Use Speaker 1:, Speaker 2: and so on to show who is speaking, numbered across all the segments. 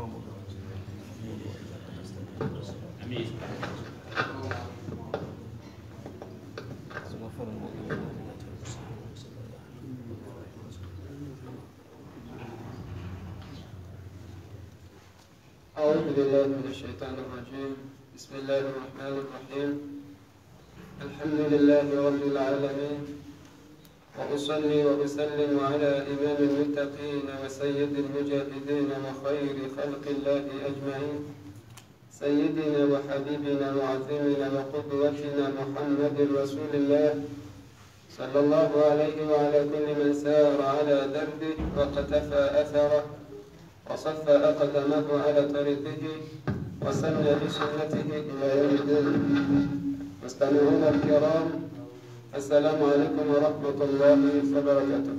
Speaker 1: أعوذ بالله من الشيطان الرجيم. بسم الله الرحمن الرحيم. الحمد لله رب العالمين، وأصلي وأسلم على إمام المتقين وسيد المجاهدين وخير خلق الله أجمعين، سيدنا وحبيبنا وعظيمنا وقدوتنا محمد رسول الله صلى الله عليه وعلى كل من سار على دربه وقتفى أثره وصف أقدمه على طريقه وسن بسنته إلى يوم الدين. مستمعون الكرام، السلام عليكم ورحمة الله وبركاته.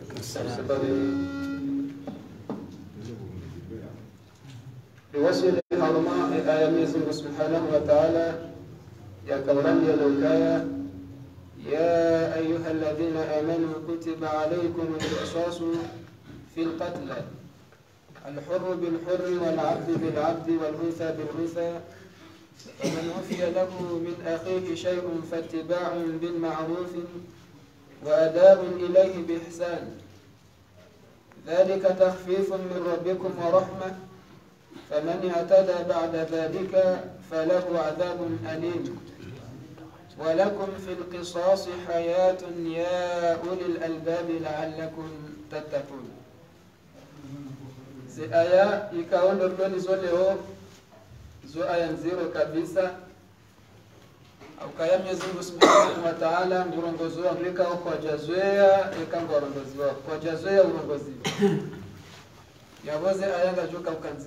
Speaker 1: بوسيلة حرماء آيام يسوع سبحانه وتعالى يا كوران يا لوكايا يا أيها الذين آمنوا كتب عليكم القصاص في القتلى، الحر بالحر والعبد بالعبد والأنثى بالأنثى، ومن عفي له من أخيه شيء فاتباع بالمعروف وأداء إليه بإحسان، ذلك تخفيف من ربكم ورحمة، فمن اعتدى بعد ذلك فله عذاب أليم، ولكم في القصاص حياة يا أولي الألباب لعلكم تتقون. Zi aya ikaondo ndoni zoleo zo aya nziro kabisa au kaya Mwenyezi Mungu Subhanahu wa Ta'ala ngurongozo Afrika kwa jazoea ekango rongoziwa kwa jazoea urongoziwa yaboze aya ngajoka ukanzi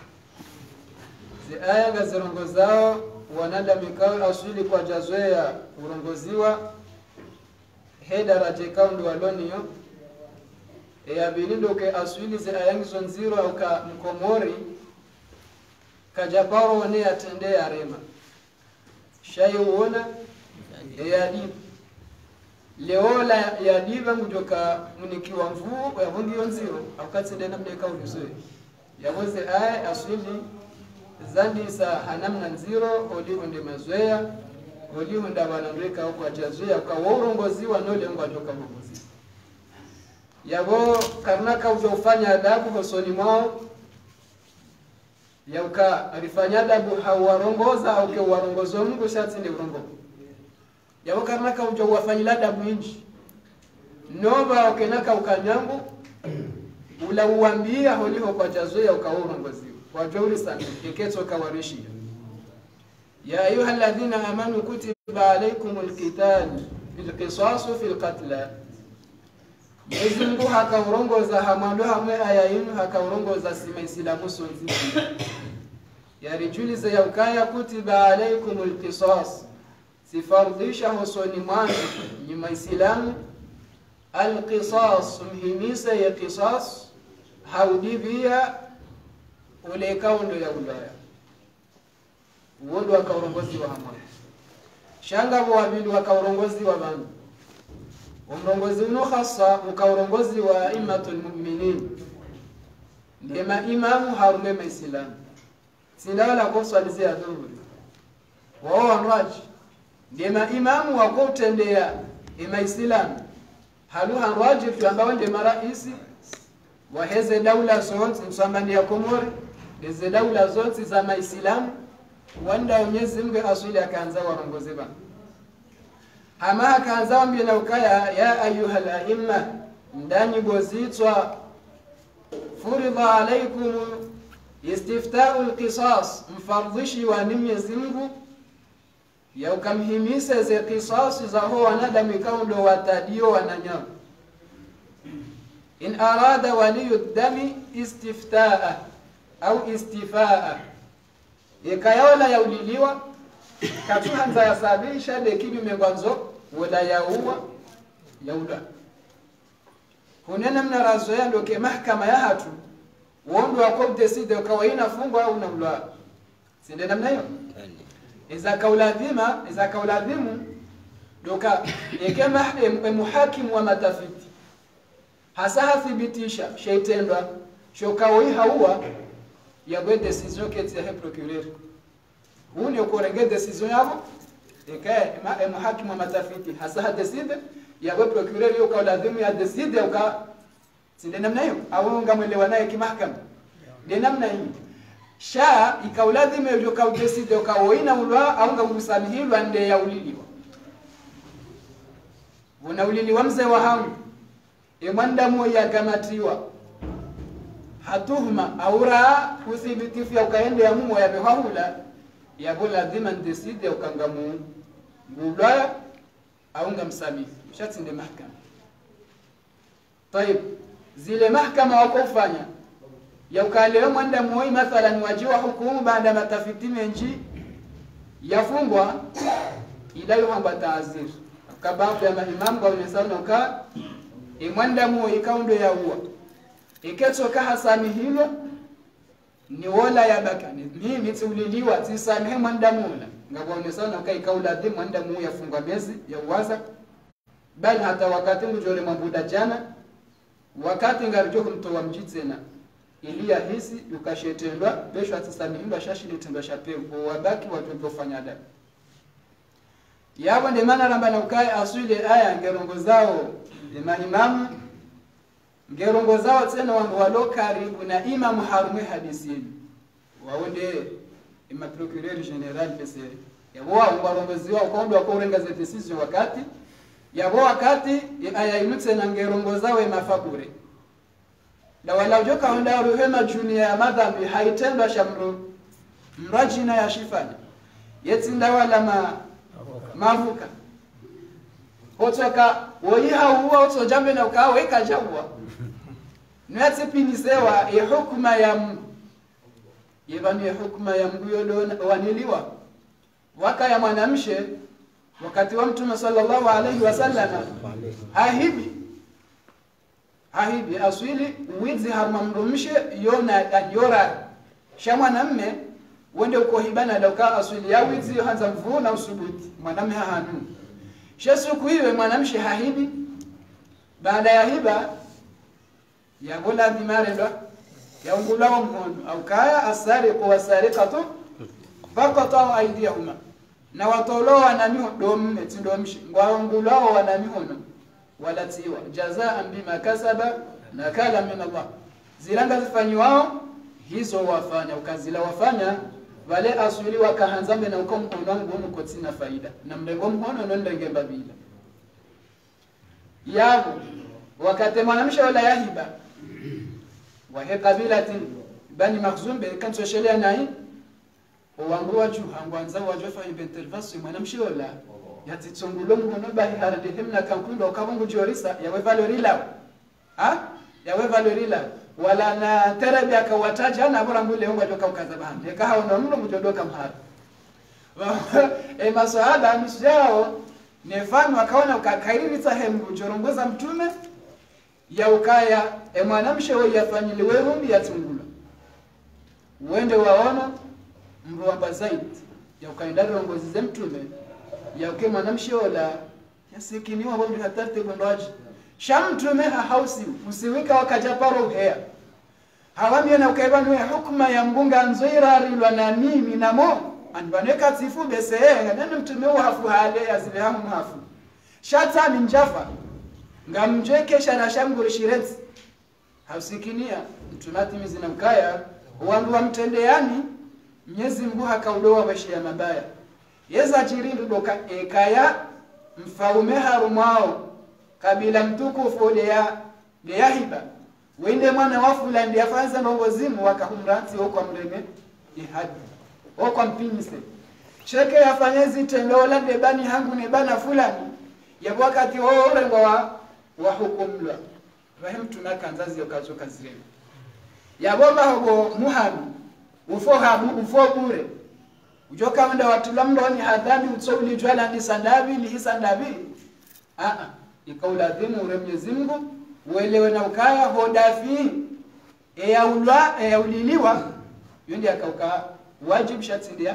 Speaker 1: zi aya ngazirongozao wanada mikao asili kwa jazoea urongoziwa heda rajekaundo waloniyo bilindo ke aswili ze ayangizo nziro au ka mkomori kajaparo wane atende ya rema shayi uona yadibu leola yadiba ngujoka munikiwa mvuu ya vungi yonziro au katsende na mneka ulizoe yawoze aya aswili zandi sa hanamna nziro oli onde mazoea oli onda wanamreka au kwa jazoea kwa urongoziwa nole ngwa joka mbuzi yabo karnaka ujofanya adabu hosoni mwao yauka alifanya adabu hawarongoza au ke warongozo Mungu shatinde urongo yabo karnaka ujofanya adabu inji noba ukenaka ukanyangu ula uambia holiho kwa jazoea ukaorongoziwa kwa jauri sana iketo kawarishi ya ayuha alladhina amanu kutiba alaykumul qital fil qisas fil qatl. Mwenyezi Mungu hakaurongoza hamando hamwe aya yinu hakaurongoza sima Islamu sonzi yarijulize ya ukaya kutiba alaykumul qisas sifardisha hosoni mwanzo nyuma Islamu alqisas mhimisa ya qisas haudibia ule kaundo ya ulaya wodo wakaurongozi wa hamwe shanga wabili wakaurongozi wa bandu umrongozi uno khasa ukaurongozi wa imatul mu'minin ndema imamu harume maislamu sindala ko swalizia dhuhuri wao wanwaji ndema imamu wako utendea imaislamu halu hanwaji tuambao ndema raisi waheze daula zote msambani ya Komori hizo daula zote za maislamu wanda Mwenyezi Mungu asili akaanza warongozi bana hama akaanza ambia na ukaya ya ayuha al-a'imma ndani gozitwa furidha alaykum istifta'u al-qisas mfardhishi wa Mwenyezi Mungu ya ukamhimisa ze qisas za ho wanadamu kaundo watadio wananyama in arada waliyu dami istifta'a au istifa'a ikayola yauliliwa katuhanza ya sabisha dekibi megwanzo wala yaua yauda hunena mnarazoea ndoke mahakama ya hatu wondo wako decide ukawa inafungwa au unamla sinde namna hiyo iza kauladhimu doka yekema muhakimu wa matafiti hasa hathibitisha sheitendwa shokawi haua ya bwe decision ke tia procureur huni ukorenge decision yabo ekae muhakimu matafiti hasa decide ya bwe procureur yuko lazima ya decide uka sinde namna hiyo au ngamwelewa naye kimahakama ndio namna hiyo sha ikaulazima yuko decide ukaoina ulwa au ngamusamihilwa nde ya uliliwa unauliliwa mzee wa hangu imwandamu ya kamatiwa hatuhuma aura uthibitifu ya ukaende ya mumo ya behahula ya bola dhima ndeside ukangamu ngulaya au ngamsamihi mshatinde mahakama. طيب zile mahakama wakofanya ya ukalewa mwandamu wai mathalan wajiwa hukumu baada matafiti menji yafungwa ila yuhamba taazir kababu ya mahimamu kwa unesana uka imwandamu ikaundo ya uwa iketoka hasami hilo ni wola ya baka mimi tuliliwa tisamihe mwandamula ngabone sana uka ikaula dhi mwandamu yafungwa miezi ya uwaza bali hata wakati mjole mambuda jana wakati ngarijo kumtoa mjitsena ilia hisi yukashetendwa besho atisamihimba shashilitendwa shapevu wabaki watofanya adabu yabo ndemana ramba na ukai aswile aya ngerongo zao mahimamu ngerongo zao tena wangu walo karibu na imamu harume hadisini waonde ima procureur general pese yabo warongozi wao kondo wakorenga za decision wakati yabo wakati aya inutse na ngerongo zao mafabure na wala ujoka honda ruhema junior ya madhambi haitendwa shamro mrajina ya shifani yetsinda wala mavuka hotoka woyiha huwa utojambe na ukawa ikajawa nwati pinisewa hukuma ya Mungu yebani hukuma ya Mungu yodo waniliwa waka ya mwanamshe wakati wa Mtume sallallahu alayhi wasallam ahibi aswili wizi harmamrumshe yona yora shamwanamme wende uko hibana lauka aswili ya wizi hanza mvuna usubuti mwanamme hanu shesuku iwe mwanamshe hahibi baada ya hiba ya gola dimarelo ya ungulawa mkono au kaya asariqu wasariqatu faqata aydiyahuma na watoloa na mihodomme tindomshi ngwaungulawa wana mihono wala tiwa jazaan bima kasaba nakala min Allah zilanga zifanywa hizo wafanya ukazila wafanya wale aswili wakahanzambe na uko mkono wangu uko tina faida na mlengo mkono nondenge babila yabo wakati mwanamsha wala yahiba wa he kabilati bani makhzum be kan soshelea nai wangu waju hangwanza waju fa ibn mwanamsha wala yatitsongulo mkono bahi harade himna kankundo kabungu jorisa yawe valorila yawe valorila wala na terabi akawataja na bora ngule ngo joka ukazabande kaha ona mlo mjodoka mhara masahaba misjao nefano akaona ukakairi sahemu jorongoza mtume ya ukaya mwanamshe wewe yafanyiliwe rumbi yatungula uende waona mruamba zaidi ya ukaenda rongozi za mtume ya uke mwanamshe wala yasikiniwa wao hatarte gondwaji shamtume hausi usiwika wakajaparo hea hawamye na ukaiba nwe hukuma ya mbunga nzoira rilwa na mimi namo anbaneka tifu beseye nani mtume hafu hale yazilehamu hafu shata minjafa ngamjeke shana shanguri shirezi hausikinia mtunati mizina mkaya wandu wa mtendeani Mwenyezi Mungu hakaudoa maisha ya mabaya yeza jirindu doka ekaya mfaume harumao kabila mtukufu de yahiba wende mwana wa fulani yafanza ndongozimu wakahumrati huko mreme ihadi huko mpinise sheke yafanyezi tendola de bani hangu ne bana fulani ya wakati wao rengo wa hukumla rahim tunakanzazi yokazo kazire ya bomba huko muhamu ufo bure ujoka mnda watulamdo ni hadhani utsouli jwala ni sandabi ni hisandabi ikaula dhimu Mwenyezi Mungu uelewe na ukaya hodafi ya uliliwa yondi akauka wajib shatindia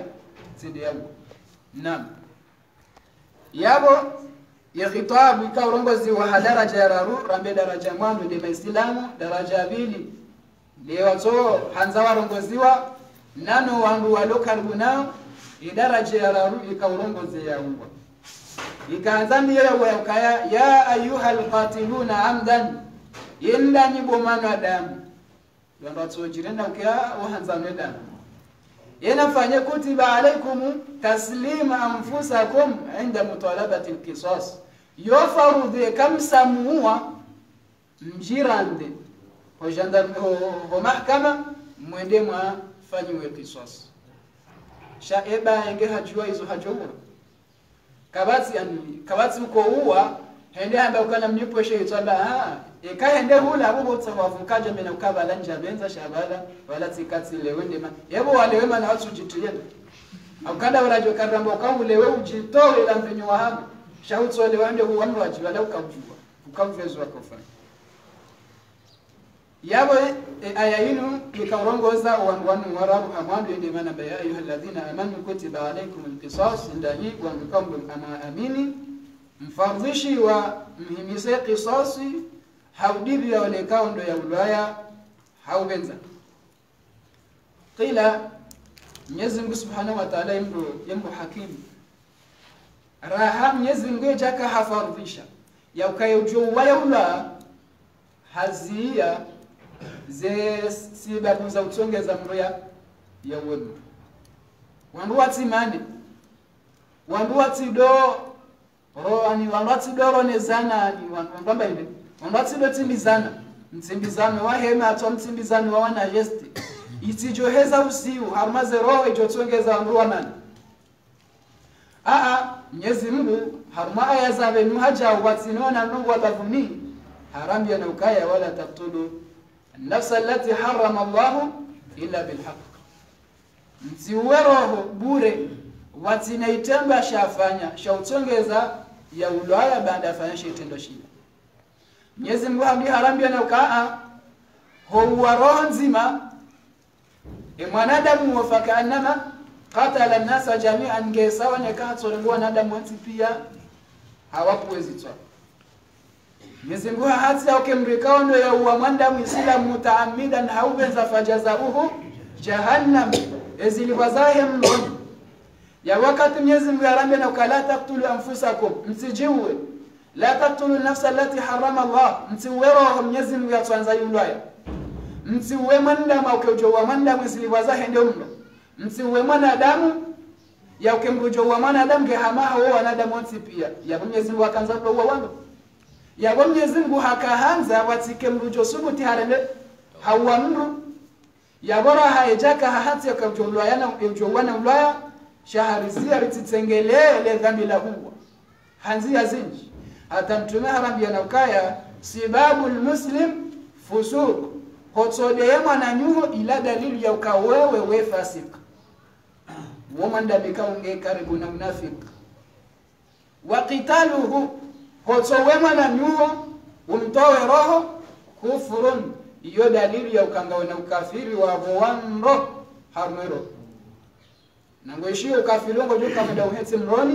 Speaker 1: nam yabo ya khitabu ikaurongozi wa daraja ya raru rambe daraja mwanzo de Islamu daraja bili leo so hanza warongoziwa nano wandu walo karibu nao idaraja ya raru ikaurongoze ya uwa ikaanza ndiyo wakaya ya ayuhal qatiluna amdan yenda ni bomano adamu yanda tsojirenda ukia wahanza nedamu yena fanye kutiba alaikum taslima anfusakum inda mutalabati alqisas yofarudhi kam samuwa mjirande ho gendarme ho mahkama mwende mwa fanyiwe qisas shaeba enge hajua hizo hajua kabati uko uwa hende hamba ukana mnipo shehe twaba hende hula abo tsawavukaje mena ukabala njabenza shabala wala tikati lewende ma yebo walewe mana watu jituyenda akanda warajo karamba ukamulewe ujitowe la mvinyo wa hapo shahutso lewende huwa mwaji wala ukavua ukamvezwa kofanya yabo aya yinu ikarongoza wanu warabu amwandu ende mana baya ayyuhalladhina amanu kutiba alaykum alqisas ndani wandukambu ama amini mfardhishi wa mhimise qisasi haudibi ya wale kaundo ya ulaya haubenza qila Mwenyezi Mungu Subhanahu wa Ta'ala yembo hakimu raha Mwenyezi Mungu jaka hafardhisha ya ukayojua ya ula hazia ze sibabu za utongeza mroya ya wema wandu watimani wandu watido roani wandu watido ronezana ni wandu ile wandu watido timbizana mtimbizano wa hema atwa mtimbizano wa wana gesti itijoheza usiu harmaze roho ijotongeza wandu wanani Mwenyezi Mungu harma aya zabe nuhaja watinona nungu watavuni harambi na ukaya wala taqtulu النفس التي حرم الله إلا بالحق mtiweroho bure watinaitamba shafanya shautongeza ya ulaya baada afanya shitendo shida Mwenyezi Mungu hamdi na ukaa huwa roho nzima mwanadamu wafaka annama qatala an-nasa jami'an gesawa nyakatsolengwa wanadamu wote pia hawakuwezi twa Mwenyezi Mungu hati ukimrikao ndo ya uamanda muislamu mutaammidan haubenza fajazauhu jahannam eziliwazahe mloni ya wakati Mwenyezi Mungu arambe na ukala taqtulu anfusakum msijiwe la taqtulu nafsa allati harrama Allah msiwero Mwenyezi Mungu yatwanza yulaya msiwe mwanadamu ukijowa mwanadamu eziliwazahe ndio mlo msiwe mwanadamu ya ukimjowa mwanadamu gehamaha wao wanadamu wote pia ya Mwenyezi Mungu akaanza kwa wando ya Mwenyezi Mungu hakaanza watike mrujo subuti harele hawamru ya bora haijaka hati yakajolwa yana ujowana ulaya shaharizia rititengelele dhambi la huwa hanzia zinji hata mtume harambi yanakaya sibabu almuslim fusuq hotode yema na nyuho ila dalili ya ukawewe we fasik womanda bikaunge karibu na munafik wa qitaluhu hotowema na nyuho umtowe roho kufurun iyo dalili ya ukangawe na ukafiri wa bwando harmero nangoishio ukafilongo joka meda uhetse mroni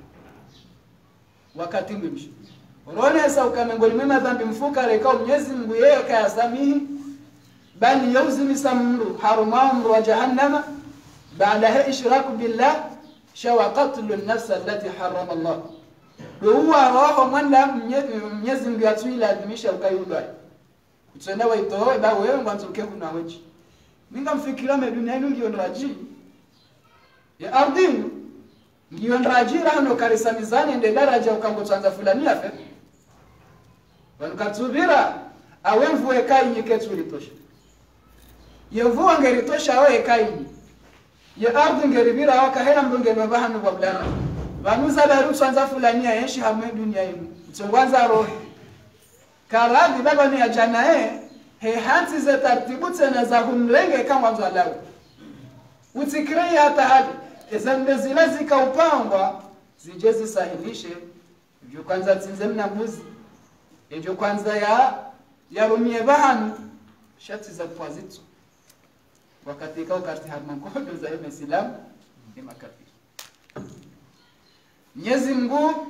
Speaker 1: wakati mwimshi roni esa ukamengoli mema dhambi mfuka rekao Mwenyezi Mungu yeye kayasamihi bali yuzimisa mru harumamru wa jahannama baada ishraku billah shawa qatlu an-nafs allati harrama Allah huwa roho mwanda Mwenyezi Mungu atuila adhimisha ukayudwa utenda waitoe ba wewe ngwanzuke kuna wechi ninga mfikira me dunia inu ngiyo nraji ya ardini ngiyo nraji rahano karisa mizani ende daraja ukambotanza fulani afe wanukatubira awe mvue kai nyiketu litosha ye mvua ngeritosha awe kai ye ardhi ngeribira wakahera mbunge babahanu wablana vanuza barusu anza fulani ya yenshi hamwe dunia inu mtongwanza roho karadhi baba ni ajana he hansi za taratibu tena za humlenge kama mzalawi utikirei hata hadi ezambe zile zikaupangwa zije zisahilishe hivyo kwanza tinzemna mbuzi hivyo kwanza ya rumie bahanu shati za kwazito wakati kao kati harmankodo za Islam ni makafiri Mwenyezi Mungu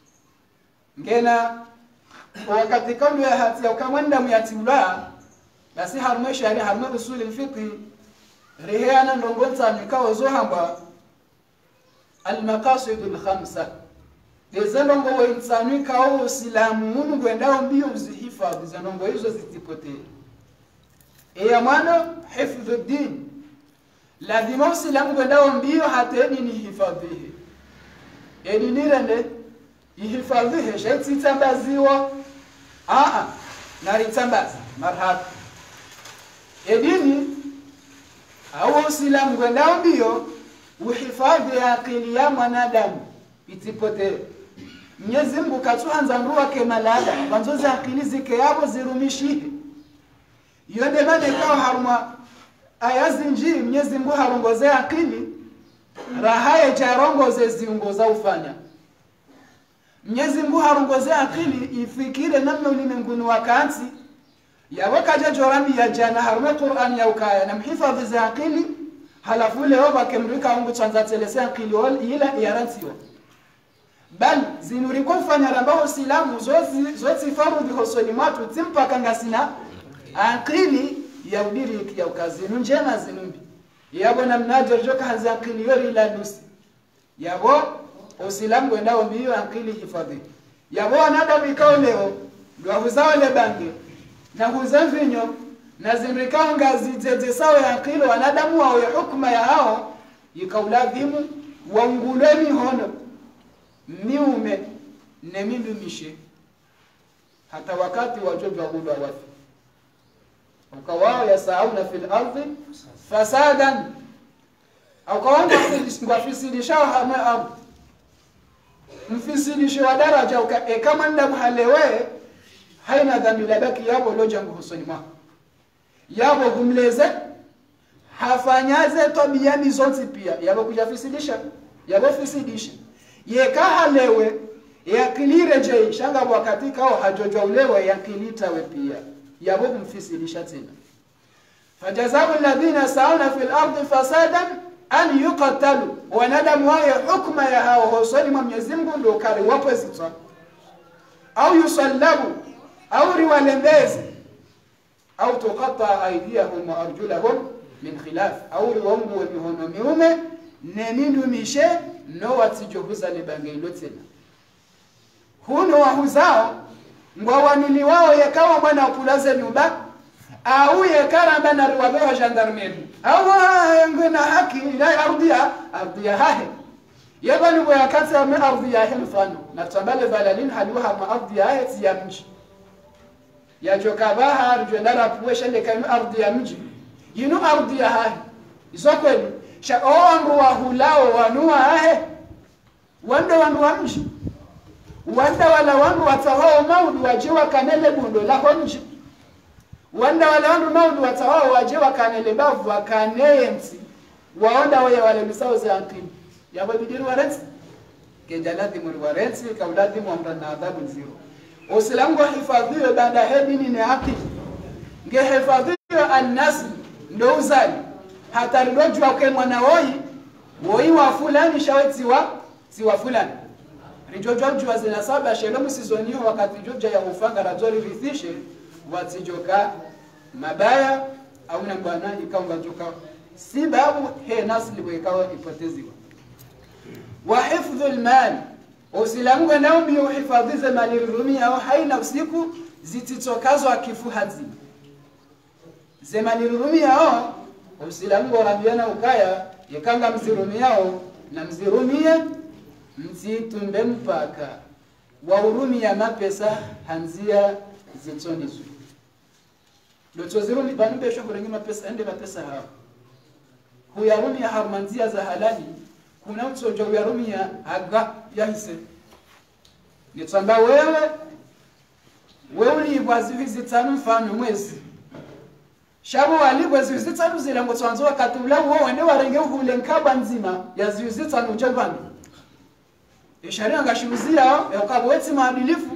Speaker 1: ngena wakati kaundu ya hati ya ukamwenda myatimula basi harma sharia harma usul al-fiqh rihana ndongonza mikao zohamba al-maqasid al-khamsa lezalongo wa insani kao usilamu munu gwendao mbio uzihifadhi zanongo hizo zitipotee ya mwana hifdhu din lazima usilamu gwendao mbio hateni ni hifadhihi eni nirende ihifadhihi shaiti tambaziwa naritambaza marhaba edini au usilamu gwendao mbio uhifadhi akili ya mwanadamu itipotee Mwenyezi Mungu katuanza nruwa kemalada banzoza akili zike yabo zirumishihe yonde mane kao haruma ayazinji Mwenyezi Mungu harongoze akili rahaye jarongoze ziungoza ufanya Mwenyezi Mungu harongoze akili ifikire namna ulimwenguni wakansi yawakaja jorami ya jana haruma Qur'an ya ukaya na mhifadhi za akili halafu leo bakemrika ungu chanza telese akili ila yarantiwa bali zinuriko kufanya rambaho silamu zote farudhi hosoni matu timpaka ngasina akili ya udiriki ya ukazinu njema zinumbi yabo na mnajerjoka hazi akili yori ila nusi yabo usilamu gwendao mbiyo akili hifadhi yabo wanadamu ikao leo duwahuzao le bangi na huzanvinyo na zinurikao ngazi zeze sawa ya akili wanadamu wao ya hukuma ya hao yikaulazimu waunguleni hono miume nemilumishe hata wakati wajobu wa gudu wa wafi ukawao yasauna fil ardi fasadan au kawao mfisidisha hame ardi mfisidisha wa daraja kama nda mhalewe haina dhambi labaki yabo lojangu husoni mwa yabo humleze hafanyaze tabia mizonzi pia yabo kujafisidisha yabo fisidisha yekahalewe yakilire je shanga wakati kao hajojaulewe yakilitawe pia yabo kumfisilisha tena fajazabu alladhina sa'una fil ardi fasadan an yuqtalu wanadamu wa hukma ya hao hosoni mwa Mwenyezi Mungu ndio kale wapo sita au yusallabu au riwalembezi au tuqatta aydiyahum wa arjulahum min khilaf au riwambu wa mihono miume nenindu mishe no watijohuza libangeilo tena huno wahuzao ngwawanili wao yakawa mwana kulaze nyumba au yakaramba na riwabewa gendarmerie au ngena haki ila ardia hahe yabani bwa yakati ame ardia hahe mfano na tambale valalin haluha ma ardia hahe ya mji yajokabaha arjendara puwesha lekanu ardia mji yinu ardia hahe isokweli shaonru wa hulao wanua hahe wanda wandu wa mji wanda wala wandu watahao maudu wajiwa kanele bundo la honji wanda wala wandu maudu watahao wajiwa kanele bavu wakaneye msi waonda wale misao za ankini yabo bidiri warensi kenjaladi muri warensi kauladi muamra na adhabu zero usilamu wa hifadhiyo banda hedini ni haki nge hifadhiyo annasi ndo uzali hata rilojua uke mwana woi wa fulani shawetiwa siwa fulani rijojwa ujua zina saba shelomu sizoniho wakati joja ya ufanga rajori rithishe watijoka mabaya au na mbwana ikaunga joka si babu he nasli wekawa ipoteziwa wa hifdhu almal usilamu nao bi uhifadhize mali rumia au haina usiku zititokazwa akifu hazima zemali rumia au usilamu warambiana ukaya yakanga mzirumi yao na mzirumie mzitumbe mpaka wa urumi ya mapesa hanzia zitonizu doto zirumi banube sho kurengi mapesa ende mapesa hao huyarumi ya harmanzia za halali kuna mtojo huyarumi ya aga ya hise nitamba wewe ulibwazi zitanu mfano mwezi shabo walibwazi zitanu zile ngotwanzo wakatula uo wende warenge uhule nkaba nzima ya zitanu ujabani sharia ngashuzia ya ukabweti maadilifu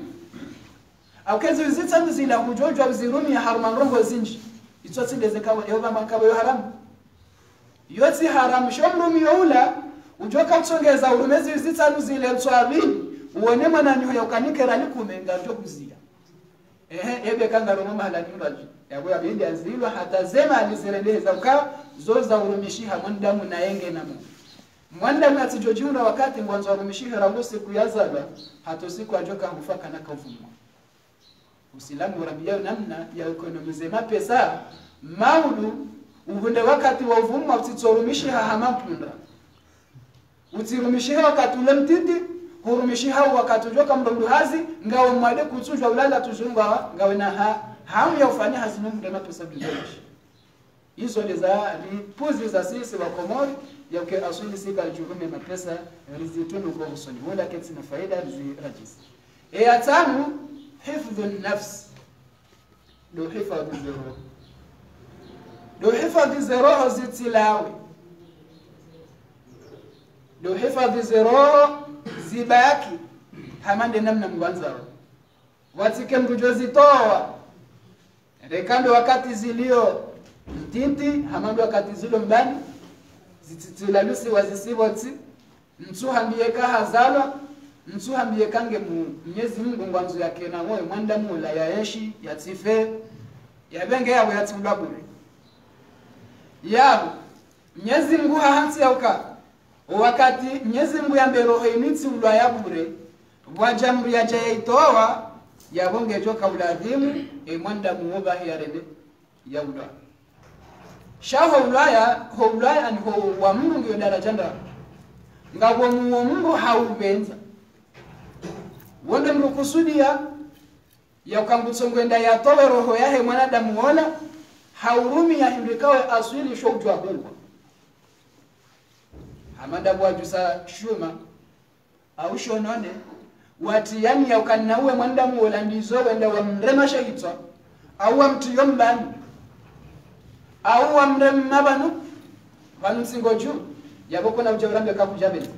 Speaker 1: aukezi zitanu zile hujojwa zirumi ya harmanrongo zinji itoti lezekawa yoba makabo yo haramu yoti haramu shomrumi youla ujoka msongeza urumezi zitanu zile mswabini uone mwana nyo ya ukanikera likumenga jokuzia ebe kangaro mahala nimbaji yabo yabindi azilwa hata zema alizirendeza uka zoza urumishiha mwandamu na yenge na Mungu mwandamu atijojunda wakati mwanzo urumishiha rango siku yazala hato siku ajoka hufaka na kavumwa Uislamu urabia namna ya ekonomize mapesa maudu uhunde wakati wa uvumwa utitsorumishiha hamapunda utirumishiha wakati ulemtiti hurumishiha wakati ujoka mrondu hazi ngawe mwade kutujwa ulala tuzunga ngawe na hamu ya ufanya hazinu mde mapesa bizoshi hizo ni puzi za sisi wa Komori ya uke asuli sika jurume mapesa rizitunu kwa usoni wala keti na faida rizirajisi ya tanu hifdhu nafs do hifadhi zero do hifadhi zero zitilawi do hifadhi zero zibaki hamande namna mwanzao watike mtujozi toa rekando wakati zilio mtinti hamando wakati zilo mbani zititilalusi wazisiboti mtuhambieka hazalwa mtuhambieka nge Mwenyezi Mungu ngwanzo yake na moyo mwanda mula ya yeshi ya tife ya benge yabo ya timbabure yabo Mwenyezi Mungu hahansi yauka wakati Mwenyezi Mungu yambe roho initi ulwa ya bure wajamri ya jaitoa yabonge joka uladhimu mwanda muoba yarende ya ulwa shaho ulaya ni ho wa Mungu ndio daraja nda ngabo Mungu haubenza wonde mrukusudia ya ukangutsongwenda ya towe roho yahe mwanadamu wona haurumi ya hindikawe aswili shojwa Mungu hamada bwajusa shuma au shonone wati yani ya ukanawe mwanadamu wala ndizo wenda wa mrema shahitwa au wa mtiyo mbani au wa mrema banu banu singoju yabo kuna ujawrambe kakujabeni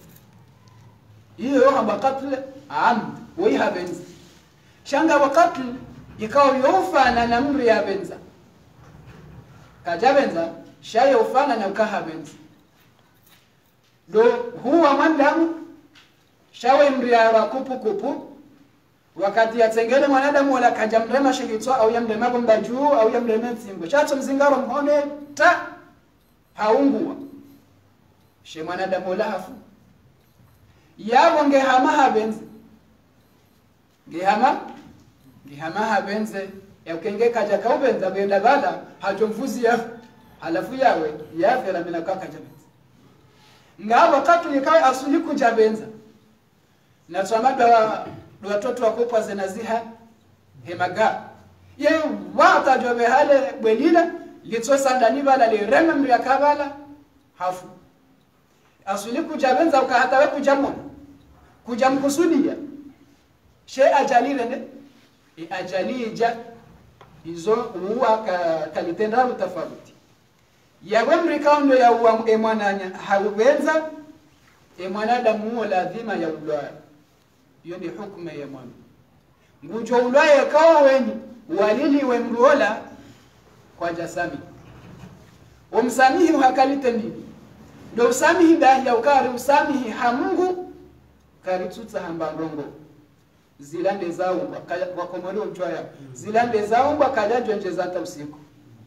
Speaker 1: hiyo hamba qatl amd wa yabenza shanga wa qatl ikawa yofana na mri ya benza kajabenza shaya ufana na ukahabenza do huwa mwanadamu shawe mri ya kupu wakati yatengele mwanadamu wala kajamrema shigitwa au yamrema bomba juu au yamrema tsingo chacho mzingaro mhone ta haungua she mwanadamu la hafu yabo ngehama habenze ngehama habenze yakenge kaja kaubenza benda bada hajomvuzi ya halafu yawe yafera mina kaka jabenza ngabo katu nikawe asuli kujabenza na twamada watoto wakopwa zenaziha hemaga ye wata jobe hale bwelila litsosa ndani bala lirema mryakabala hafu asuli kujabenza ukahata we kujamkusudia she ajalile ne ajalija hizo huwa kalitenda tofauti yawe mrikaundo ya uwa mwananya haubenza mwanadamu lazima ya ulaya hiyo ni hukumu ya mwana ngujo ulaya kawa wenye walili wemrola kwa jasami umsamihi hakalite nini ndo usamihi dahi ya ukari usamihi hamungu karitutsa hambandongo zilande zao wakomori umchwaya zilande zao kajajo njeza hata usiku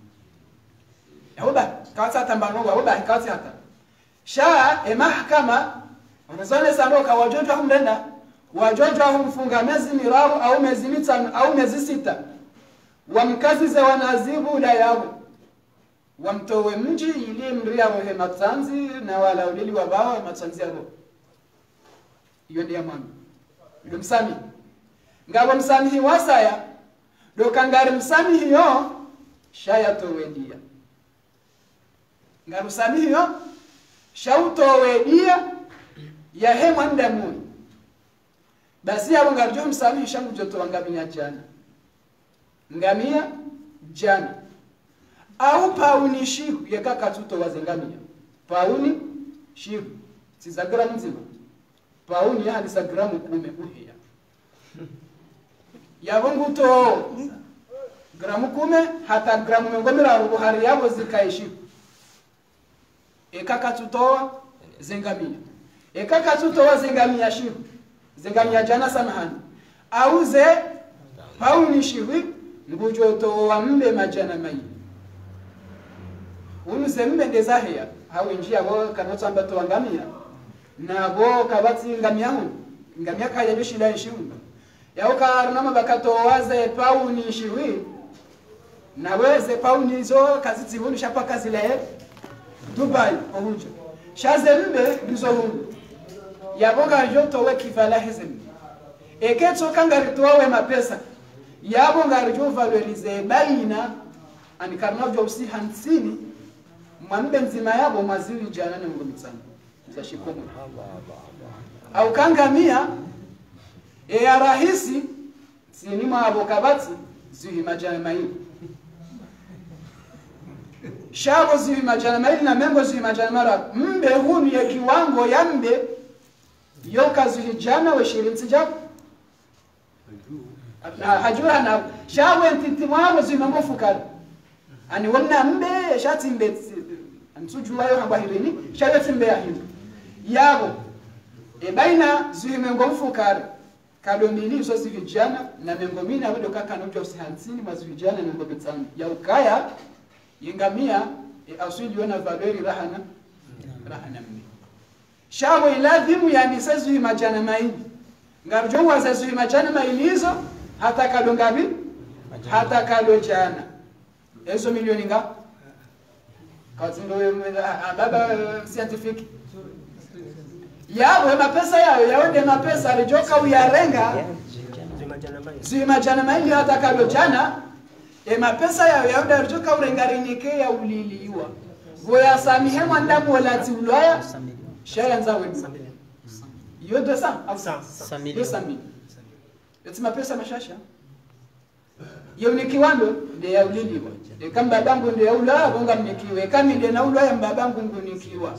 Speaker 1: hoba kawasa tambandongo hoba kawasa hata shaa mahakama wanazone sanoka wajonjwa humrenda wajonjwa humfunga miezi miraru au miezi mitano au miezi sita wamkazize wanazibu la yao wamtowe mji ili mria rohe matsanzi na wala ulili wabawa matsanzi yao hiyo ndiye mwana ndio msami ngabo msami wasaya do kangari msami hiyo shaya towedia ngabo msami hiyo shautowedia ya hema ndamu basi abo ngarjo msami shangu joto ngamia jana ngamia jana au pauni shihu yakaka tuto wazengamia pauni shihu siza gramu nzima pauni ya halisa gramu 10 uhia yabongu to gramu 10 hata gramu 10 hari yabo zikaishi ekaka tuto zengamia ekaka tuto wazengamia shihu zengamia jana samahani auze pauni shiwi ngujoto wa mbe majana mai unuse mbe ndezahia hawe njia bo kanotamba to ngamia na bo kabati ngamia hu ngamia kaya bishi la shiwi yao karnama bakatowaze pauni shiwi na weze pauni zo kaziti hunu shapa kazi la Dubai ounje shazembe ndizo hunu yabonga joto we kivala hezem eketo kangari towe mapesa yabonga rijo valorize baina anikarna vyo usi hansini mwambe nzima yabo mazili jana na ngomitsana za shikomo au kangamia ya rahisi sinima abokabati zihi majana mai shabo zihi majana mai na mengo zihi majana mara mbe hunu ya kiwango ya mbe yoka zihi jana we shirinti jabu hajua na shabo ntitimawo zihi mengo fukari ani wana mbe shati mbe antujua yo hamba hirini shati mbe ya hindu yabo baina zihi mengo fukari kadomini so vijana na mengomina wedo kaka no jobs hansini mazu vijana na ngobetsana ya ukaya yengamia asili yona valeri rahana mimi shabo iladhimu yani sazu majana maini ngarjo wazazu majana maini hizo hata kalongabi hata kalo jana ezo milioni nga kazindo baba scientific yawe mapesa yao yaende mapesa alijoka uyarenga zima jana maili hata kalo jana mapesa yao yaende alijoka urengarinike ya uliliwa goya samihe mwandamu walati ulaya shaya nza wedu yodo sami eti mapesa mashasha yoni kiwando ndio ya uliliwa kama babangu ndio ya ulaya bonga mnikiwe kama ndio na ulaya mbabangu ngunikiwa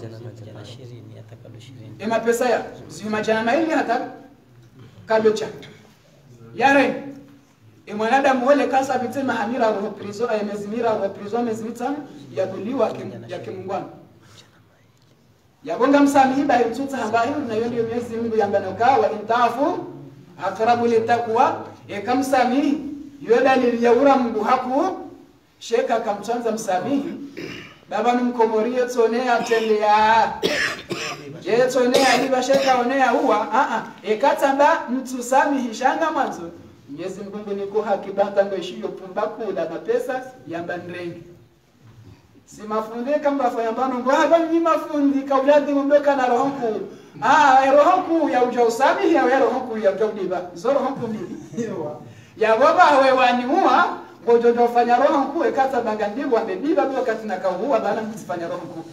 Speaker 1: mapesa ya zima jana maili hata kalocha yare mwanadamu wale kasa bitema hamira wa prison ayemezimira wa prison mezimita ya kuliwa ya kimungwana yabonga msamihiba yututsa hambahi na yondi Mwenyezi Mungu yambanoka wa intafu aqrabu litaqwa kamsamihi yoda niliyaura Mungu haku sheka kamchanza msamihi baba numkomorie tsonea tendea yetonea hiba sheka onea huwa ekatamba mtu samihi shanga mwanzo Mwenyezi Mungu niko hakibata ngoshiyo pumbaku la mapesa yamba ndrengi si mafundi kamba fayambano ngo haba ni mafundi kauladi mumdoka na rohonku rohonku ya uja usamihi ya rohonku ya udiba zo rohonku mbili ya baba wewe waniua ngojojo fanya rohonku ekata bangandibu ambebiba wakati nakauwa bana mtifanya rohonku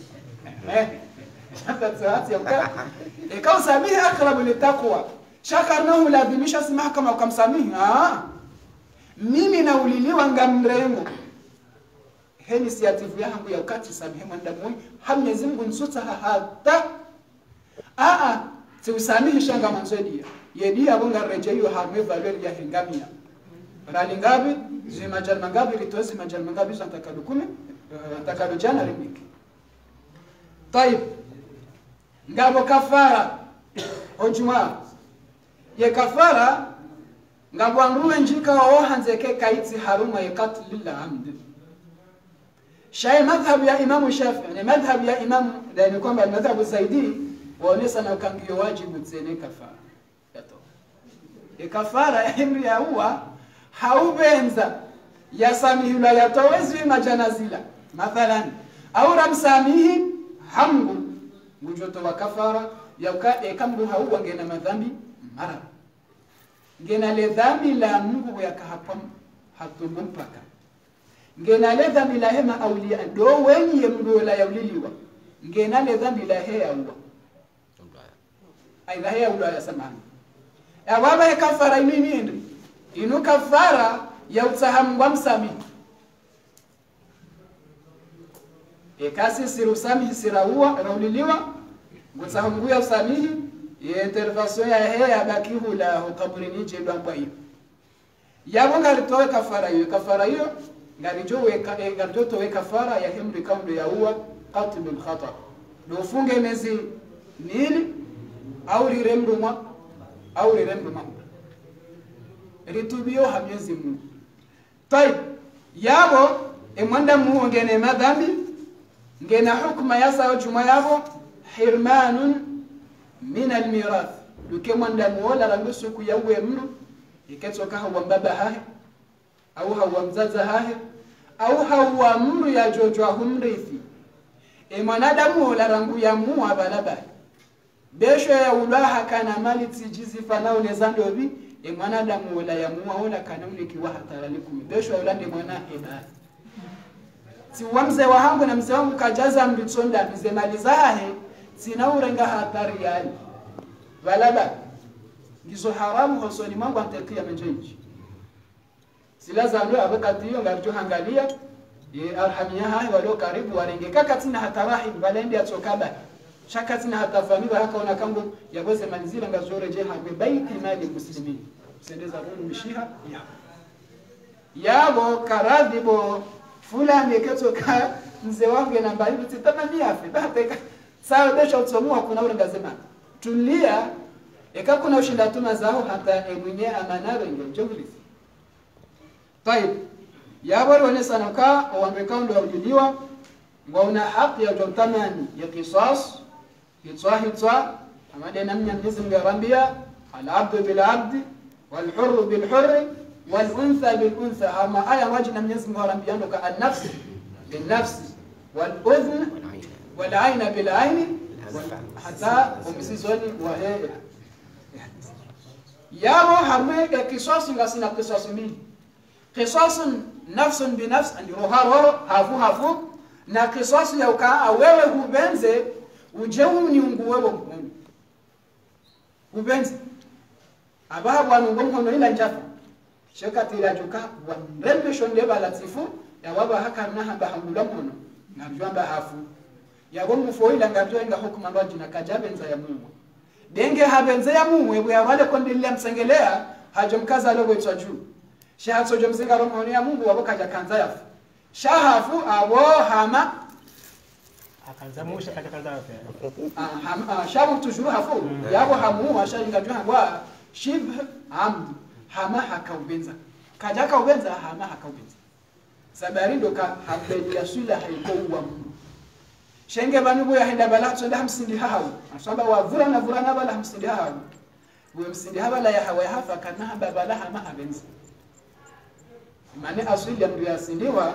Speaker 1: tatati yaka ikaw samihi aqrabu litaqwa shakarnahu lazimisha simaha kama ukamsamihi mimi nauliliwa ngamrengo heni siatifu yangu ya ukati samihi mwandamu Mwenyezi Mungu nsuta hata tiusamihi shanga manzodia yedia bonga rejeyo harme valeur ya hingamia rali ngabi zima jalma ngabi litozi majalma ngabi santakadukune takadujana rimiki طيب ngabo kafara ojuma ye kafara ngabo anruwe njika wa hanzeke kaiti haruma yakati lillah amd shay madhhab ya Imam Shafi'i ni madhhab ya Imam ni kwamba madhhab Zaidi waonesa na ukangio wajibu tsene kafara yato ye kafara ya himri ya huwa haubenza ya samihula yatowezi majanazila mathalan au ramsamihi hamgu ngujoto wa kafara yauka kamdu hauwa ngena madhambi mara ngena le dhambi la Mungu yakahapam hatumbu mpaka ngena le dhambi la hema aulia do wenye mdo la yauliliwa ngena le dhambi la he Allah aidha he Allah yasamani ya baba kafara nini inu kafara ya utahamu wa msami kasi sirusami siraua rauliliwa ngutahamu ya usamihi intervention ya he abakihu la kabrini jedwa kwa hiyo yabonga litoe kafara hiyo ngarijowe ngarijotowe kafara ya himri kaundo ya uwa qatlul khata dofunge mezi nini au riremduma ritubio ha Mwenyezi Mungu. Tayeb yabo emwanda mu ngene madhambi ngena hukma yasa juma yabo hirmanun min almirath luke mwanda muola rangusu ku yawe mno iketsoka hawa mbaba hahe au hawa mzaza hahe au hawa mru ya jojo humrithi mwanadamu la rangu ya muwa balaba besho ya ulaha kana mali tijizi fanao nezandobi mwanadamu la ya muwa wala kana mlikiwa hataralikum besho ya ulande mwana heba si wamze wahangu na mzee wangu kajaza mbitsonda mzee mali zahe sinaurenga hatari yani balaba ngizo haramu hosoni mwangu antekia menjenji silaza ndo abakati hiyo ngarjo hangalia arhamia hayo walio karibu warengeka katina hatarahim balende atokaba shakatina hatafamiwa haka ona kangu yagoze manzila ngazore je hawe baiti mali muslimin sendeza roho mishiha yabo karadhibo fulani ketoka mzee wangu na mbali titamani afi bateka sawa besha utomua kuna ule ngazema tulia kuna ushinda tuma zao hata mwenye amanaro ingejogli. Tayeb yabo wale sana ka wamekao ndio wajuliwa ngauna haki ya tamani ya qisas hitwa amade namnya Mwenyezi Mungu arambia al-abdu bil-abd wal-hurr bil-hurr wal-untha bil-untha ama aya wajina Mwenyezi Mungu arambia ndo ka an-nafs bin-nafs wal-udhn wal-ayna bil-ayni hatta umsizoni wa hiya yabo harme ya qisas ngasina qisas mbili qisas nafs binafs andi roho hafu na qisas ya ukaa wewe hubenze ujeu ni ungu wewe mungu hubenze ababu anungomo ila njafa shekati ila joka wandembe shonde balatifu ya baba haka naha bahangula mkono na mjamba hafu ya gomu foila ngabyo inga hukuma ndo jina kajabenza ya mungu denge habenza ya mungu ebu ya wale kondilia msengelea hajomkaza logo itwa juu shahatso jomzinga roho ya mungu wabokaja kanza yafu shahafu abo hama
Speaker 2: akanza musha kanza yafu
Speaker 1: shabu tujuru hafu yabo hamu ashainga juu hangwa shib amd hama hakaubenza kaja kaubenza hama hakaubenza sabari ndoka habedila sula haiko wa mungu shenge banubu ya henda bala tsonda hamsindi hawo asaba wa vurana bala hamsindi hawo we msindi habala ya hawa hafa kana bala hama habenza mane asili ndio yasindiwa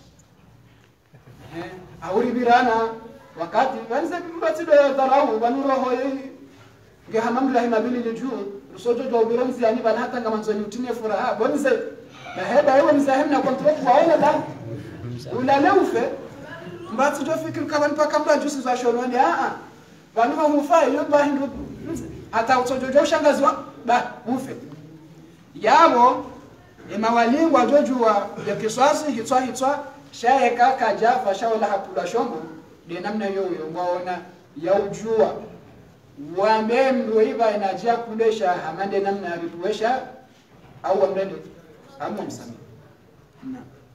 Speaker 1: auri birana wakati wanze mbatido ya dharau banuro hoyi ngehamamla himabili lijuu rusojo do bironzi yani bana hata kama nzoni utine furaha bonze na heda yewe mzahemna kontrol kwaona da ulaleufe mbatido fikiri kama mpaka mba jusi za shoroni banuro mufai yoba hindu hata usojo shangazi wa ba ufe yabo mawali wajojua ya kiswasi hitwa shaeka kajafa shaola hakula shombo de namna yoyo mwaona ya ujua wambe ndo iba inajia kulesha hamande namna alituwesha au amrende amu msami na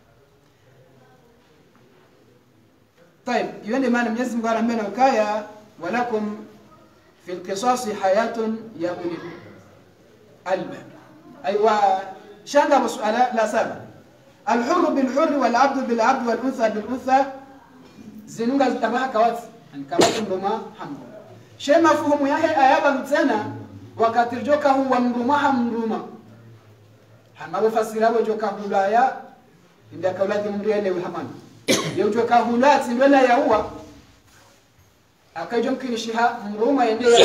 Speaker 1: طيب يوند maana Mwenyezi Mungu anambia ukaya walakum fil qisasi hayatun ya ulil albab aywa shanga masuala la saba الحر بالحر والعبد بالعبد والأنثى بالأنثى زنونغا zitabaha kawati kama ndoma hamdu she mafuhumu yake ayaba mtena wakati joka huwa mruma hamruma hama fasira bo joka hulaya inda kaulati mriele hamani yo joka hulati ndela ya huwa akajomkini shiha mruma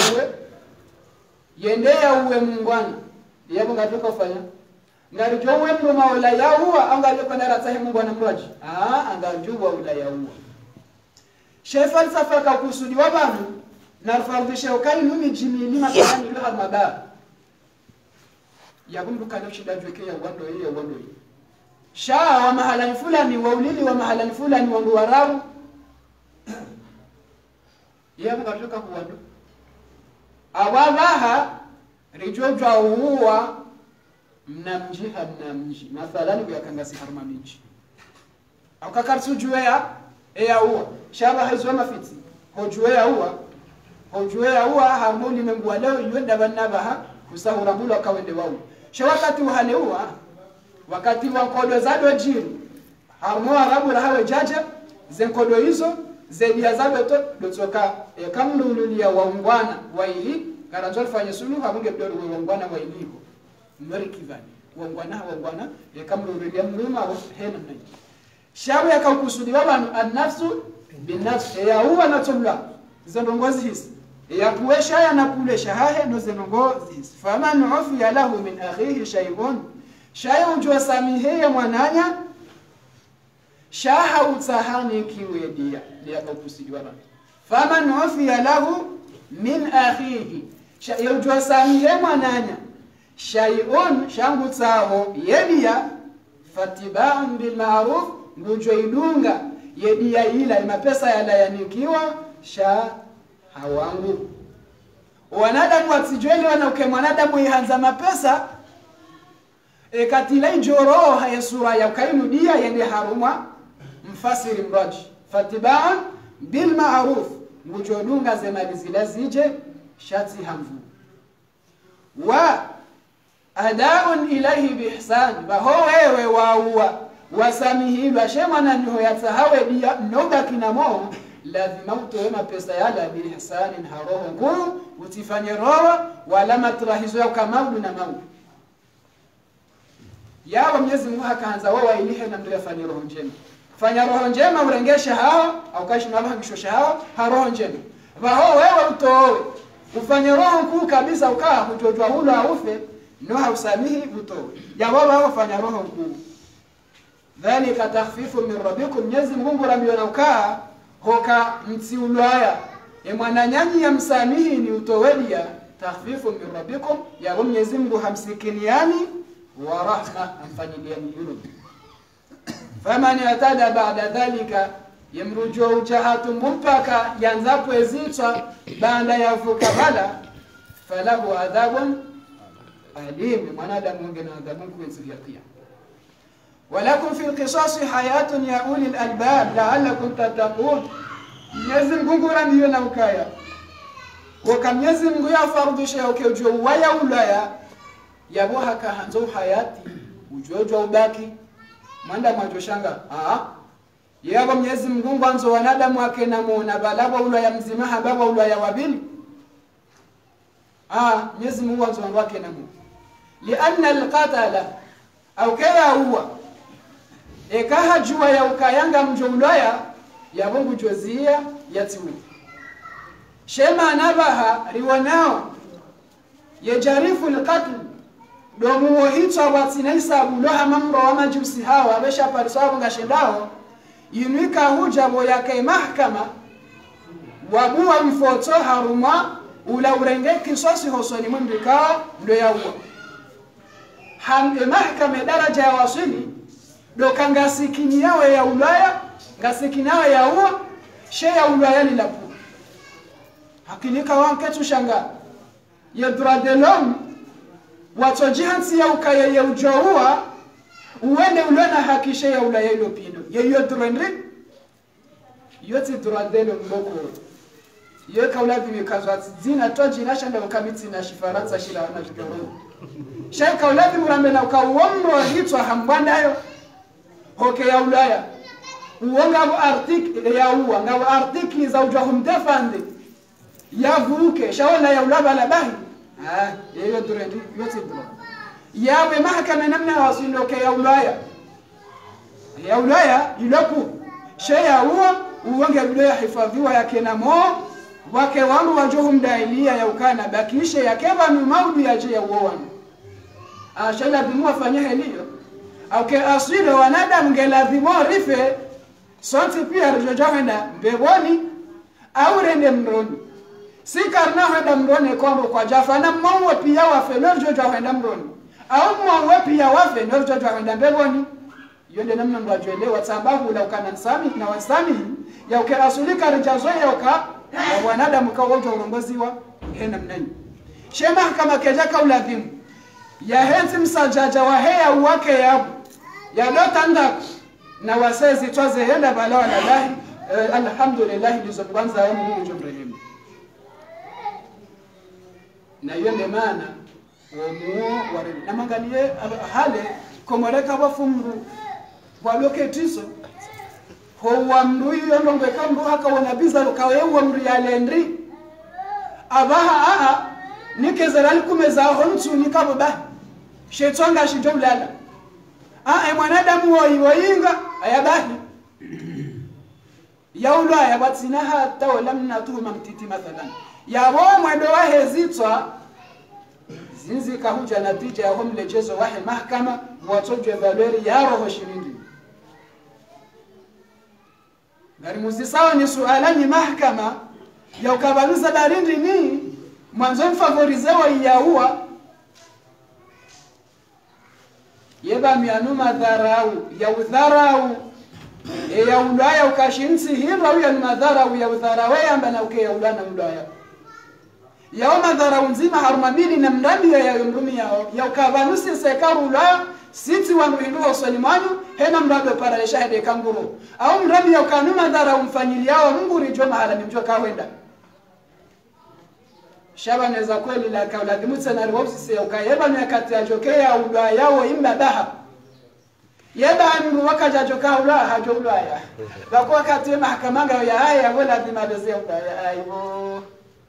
Speaker 1: yende yawe mungwana yabo ngatoka fanya ngarijo wemru maula yahuwa angaje kwa nara sahimu bwana mraji angajuwa ula yahuwa she falsafa ka kusudi wabanu na fardisha ukali numi jimili matani ila mababa yabundu kana shida jweke ya wando hii shaa wa mahala fulani wa ulili wa mahala fulani wa nduwarabu yabu katoka kuwando awabaha rijojwa huwa mnamji mathalan kwa kangasi harma miji au kakartu juea huwa shaba haizwa mafiti hojuea huwa harmoni membwa leo yenda banabaha kusahura mula kawende wao she wakati uhaleua wakati wa kodo za dojiri harmo arabu la hawe jaje zenkodo hizo zedia zabe to dotoka kamlululia waungwana waili karanzol fanye sulu hamunge bdodo waungwana wailigo mari kivani waungwana kamlululia mluma wa hena mnani shabu yakaukusudi babanu an-nafsu bin-nafs ya huwa natullah zendongozi hizi ya kuwesha ya nakulesha hahe no zendongozi hizi faman ufiya lahu min akhihi shay'un shay'un jwa samihe mwananya shaha utahani kiwedia yakaukusudi babanu faman ufiya lahu min akhihi shay'un jwa samihe mwananya shay'un shangu taho yedia fatiba'un bil ma'ruf ngujo idunga yedia ila mapesa yalayanikiwa sha hawangu wanadamu wasijwele wanauke mwanadamu ihanza mapesa katila njoro haya sura ya kainudia yende haruma mfasiri mraji fatiba'an bil ma'ruf ngujo idunga zemali zile zije shati hamvu wa adaun ilahi bihsan baho wewe waua wasamihi bashema na nyo yatahawe dia noga kinamo lazima utoe mapesa yala bihsanin haroho nguru utifanye roho wala matrahizo ya kamaudu na maudu yawa Mwenyezi Mungu akaanza wao ilihe na ndio fanya roho njema fanya roho njema urengesha hao au kashi na Allah kishosha hao roho njema baho wewe utoe ufanye roho nkuu kabisa ukaa kutojwa hula aufe no hausamihi utoe ya wao wafanya roho nkuu dhalika takhfifu min rabbikum Mwenyezi Mungu ramiona ukaa hoka mtiulaya mwananyanyi ya msamihi ni utowedia takhfifu min rabbikum ya Mwenyezi Mungu hamsikiniani wa rahma amfanyiliani yulo faman yatada ba'da dhalika yamruju ujahatu mpaka yanzapo ezitwa baada ya fukabala falahu adhabun alim mwanadamu ngena adhabu kuenzilia kiyama ولكم في القصاص حياة يا أولي الألباب لعلكم تتقون Mwenyezi Mungu ndiye na ukaya kwa Mwenyezi Mungu yafardisha ukijua waya ulaya yabo haka hanzo hayati ujojo ubaki mwanda mwajoshanga yabo Mwenyezi Mungu mwanzo wanadamu wake na muona balabo ulaya mzima hababa ulaya wabili Mwenyezi Mungu mwanzo wake na muona lianna alqatala au kaya huwa ekaha jua ya ukayanga mjumlaya ya Mungu jozia yatiwi shema nabaha riwanao yajarifu alqatl domu hitwa watinaisa buloha mamro wa majusi hawa besha parisabu ngashindao yinika huja boyake mahkama wabuwa mfoto haruma ula urenge kisosi hosoni mwindika ndo yaua mahkama daraja ya wasili doka ngasikini yawe ya ulaya ngasikini yawe ya uwa she ya ulaya ni lapu hakilika wanke tushanga ya droit de l'homme watojihansi ya ukaya ya ujoua uwene ulona haki she ya ulaya ilopino yeyo droit yote droit de l'homme boko ye kaula vimekazwa zina toji na shanda ukamiti na shifaransa shila wana jikoro she kaula vimurambe na ukawomro hitwa hambwandayo hoke ya ulaya uonga article ya uwa ngao article za ujahum defande ya vuke shawala ya ulaba la bahi hiyo durendi yote bro yawe mahakama namna wasindoke ya ulaya iloku sheya uwa uonge ulaya hifadhiwa yake na mo wake wangu wajuhum dailia ya ukana bakishe ya keba ni maudu ya je ya uowana shala bimua fanya helio au ke asile wanadamu ngeladhimo rife sonti pia rujojahenda mbeboni au rende mroni si karna henda mroni kwambo kwa jafana mwawe pia wafe norujojahenda mroni au mwawe pia wafe norujojahenda mbeboni yonde namna mwajuelewa sababu la ukana nsami na wasami ya uke asulika rijazoe ya uka wanadamu kawoja urongoziwa hena mnani shema kama kejaka uladhimu ya henzi msajaja wa heya uwake yabu ya dotanda na wasezi twaze henda balawa na lahi alhamdulillah lizo kwanza ya Mungu jumrehemu na yonde maana womuo ware na mangalie hale komoreka bafungu waloketiso ho wamru yondongwe kamru haka wanabiza rukawe wamru yalendri abaha aha nikezerali kumeza hontu nikababa shetonga shijomlala mwanadamu woyinga ayabahi yaulwa yabatsina hata wala mnatuhuma mtiti mathalan yabo mwendo wa hezitwa zinzi kahuja natija ya homlejezo wahi mahkama watoje valeri ya roho shilingi ngari muzisawa ni sualani mahkama ya ukabanuza darindi ni mwanzo mfavorizewa yaua yeba mianuma dharau ya udharau ya ulaya ukashinsi hilo au ya madharau ya udharau yamba na uke ya ulana ulaya ya madharau nzima harumabili na mradi ya mrumi yao ya ukabanusi sekaru ulaya siti wa muhinduwa usalimanu hena mradi para le shahide kanguru au mradi ya ukanuma dharau mfanyiliao Mungu rijo mahala nimjua kawenda shaba neza kweli la kaula dimutsa na riwopsi ya ukayeba nyakati ya jokea ulaya yao imba daha yeba anu wakaja joka ulaya hajo ulaya bako wakati mahakamanga ya haya wala dimabeze ulaya aibo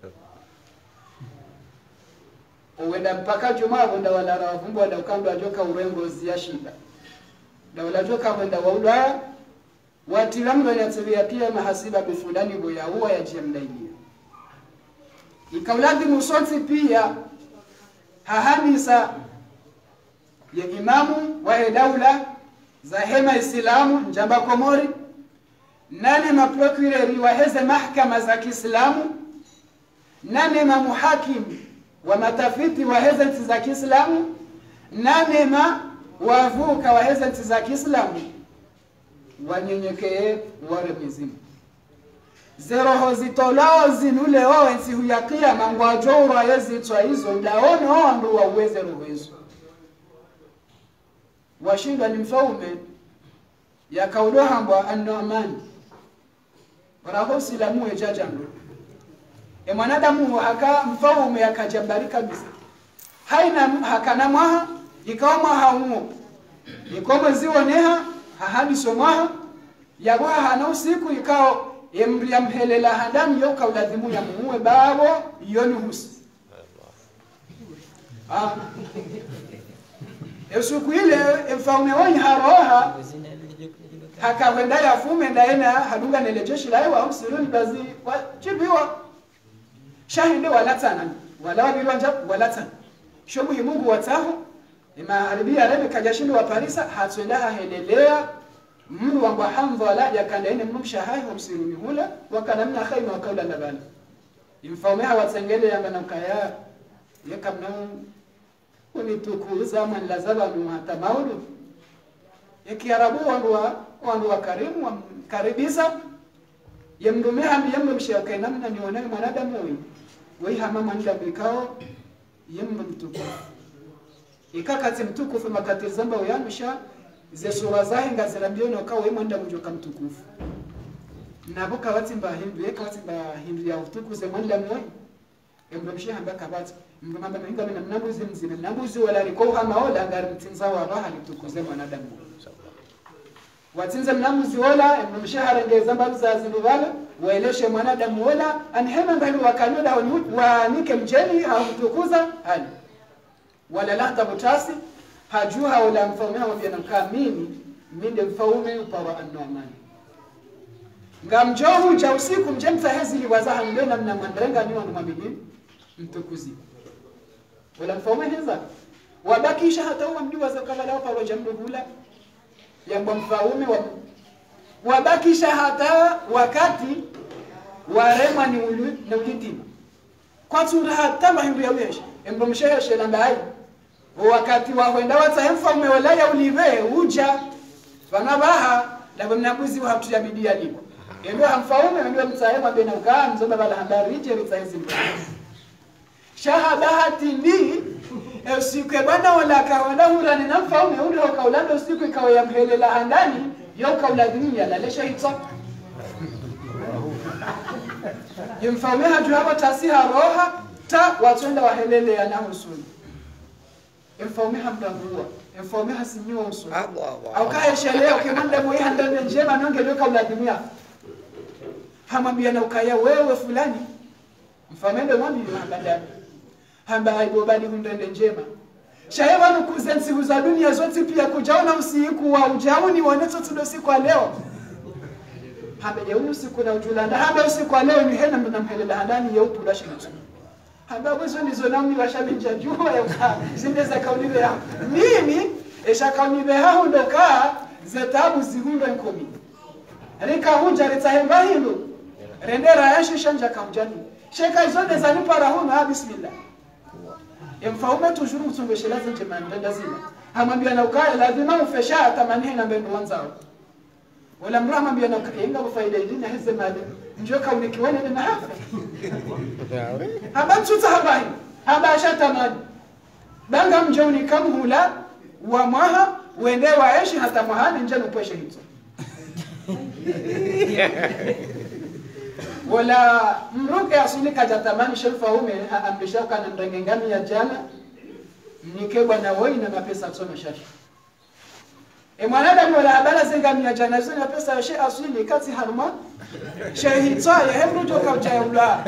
Speaker 1: uwenda mpaka Jumaa wenda wala ravumbu wala ukando ajoka urembo ziyashinda da wala joka wenda wa ulaya watilamdo yatsivia pia mahasiba bifulani boya huwa ya jemdaini ikauladi musonsi pia hahamisa ya imamu wa daula za hema Islamu njamba Komori nane maprokireri wa heze mahkama za Kiislamu nane mamuhakimu wa matafiti wa heze nchi za Kiislamu nane wavuka wa heze nchi za Kiislamu wanyenyekee wale mizimu zeroho zitolao zinule owensi huyakia mangwajoro yezitwa hizo ndaone oandu wa uweze ruwezo washindwa ni mfaume ya kaudohambwa an-Nu'man warahosi la muwe jajambo mwanadamu haka mfaume akajabari kabisa haina hakana mwaha ikawa mwaha umo ikoma zioneha hahadi somwaha yagwa hana usiku ikao emri amhelela hadamu yoka uladhimu ya muwe babo yoni husi Esuku ile mfaume wani haroha hakawenda ya fume ndaena hadunga nelejeshi laiwa usiruni bazi chibiwa shahinde walatana wala wabilwanja walatana shobu himungu wataho ima haribia rebe kajashindi wa Parisa hatwendaha helelea mnu wangwa hamdho wala yakandaene mnumshahahi wa msiruni hula wakanamna khaima wakaula nabala mfaume hawatengele yamba na mkaya yakamna unitukuza man lazaba nuhata maulu yakiarabu wandu wa karimu wa karibisa yamdumeha miyamdu mshiraka namna nione mwanadamu wei hamama nda bikao yamdu mtukufu ikakati mtukufu makati zamba uyanisha ze sura zahe ngazirambiono kwa wei mwanda mjoka mtukufu nabuka watimba hindu yeka watimba hindu ya utukuze mwanda mwoi yamdu mshihamba kabati mgomba minga mina mnabuzi mzima mnabuzi wala rikoha maola ngari mtinza wa raha litukuze mwanadamu watinza mnabuzi wala mshahara ngeza mbaza zilibala waeleshe mwanadamu wala anhema mbali wakanoda wa nike mjeni hautukuza hali wala lahta butasi hajuha wala mfaumeha wabia mkamini minde mfaume upawa an-Nu'man ngamjohu cha usiku mjemta hezi wazaha mbena mna mandrenga ni wangu mabini mtukuzi wala mfaume heza wabakisha hata huwa mdiwa za kabala wapa wajamduhula yamba mfaume wabakisha hata wakati warema ni ulitima kwa tura hata mahindu ya uyeshi embo msheheshe lambai wakati wahwenda wata mfaume wala ya ulive uja wanabaha labo mnabuzi wa hatu ya bidia liko endo mfaume ndio mtsaema bena ukaa mzoba bala habari je ritaizi shahabahati ni usiku bwana wala kawana hurani na mfaume ule ukaulanda usiku ikawa ya mhelela handani yo kauladini ya lalesha hitsa yemfaume haju hapa tasiha roha ta watenda wahelele ya nahusuni mfaume hamdangua mfaume hasinyiwa uso
Speaker 3: Allah
Speaker 1: au kaya sheleo kimanda mwe handane njema nonge leo kauladimia hamwambia na ukaya wewe fulani mfaume ndo mwambi habadani hamba haibobali hundende njema shaye wanu kuzensi huza dunia zote pia kujaona usiku wa ujauni waneto tudo siku wa leo hamba ya usiku na ujulanda hamba usiku wa leo ni hena mnamhelela handani ya upu lashi nusu hamba wezo nizo nami washabinja juwa ya uka zinde za kaunibe ya mimi esha kaunibe hao ndoka zetabu zihundo nkomi rika hunja ritahemba hindu rendera yashi shanja kaunjani sheka izonde za nipara huna bismillah mfaume tujuru mtungeshela zinje mandanda zina hamwambia na ukaya lazima ufesha tamani na mbendo wanzao wala mrama ambia na kainga faida idina hizo mali njoka unikiwane na hafa haba tuta habai haba shatamani banga mjoni kamhula wa mwaha uende waishi hata mahali nje upeshe hizo wala mruke asuli kajatamani shelfaume ambisha kana ndengengami ya jana nike bwana woi na mapesa tsoma shashi mwanadamu wala habala zengami ya jana zina pesa ya she asuli kati harma shehitsa ya hemru joka uchayula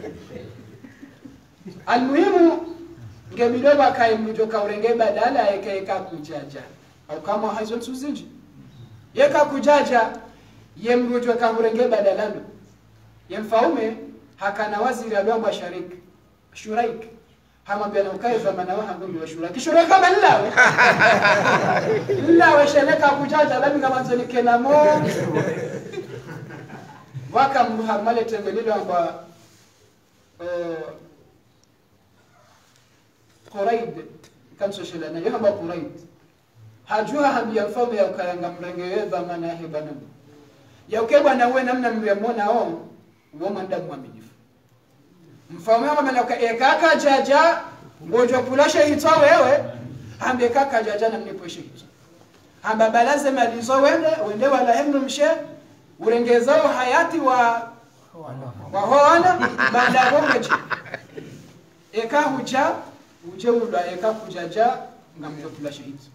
Speaker 1: almuhimu ngebidoba kai mjoka urenge badala yeka kujaja au kama hazo tuzinji yeka kujaja yemrujo ka urenge badala ndo yemfaume hakana waziri alomba sharik shuraik hamwambia na ukae zamana wa hangu wa shuraik shuraik kama lawe lawe sheleka kujaja labi kama nzoni kenamo waka muhamale tembelilo amba Quraid kanso shelana yamba Quraid hajua hambia mfaume ya ukayanga mrenge zamana hebana ya ukebwa na wewe namna mremona o woma nda mwaminifu mfaume wama na ekaka jaja ngojo kulasha hitwa wewe hambe kaka jaja na mniposhe hitwa hamba balaze malizo wende wala hemru mshe urengezao hayati wa hoana baada gomeje eka huja uje ulwa eka kujaja ngamjo kulasha hitwa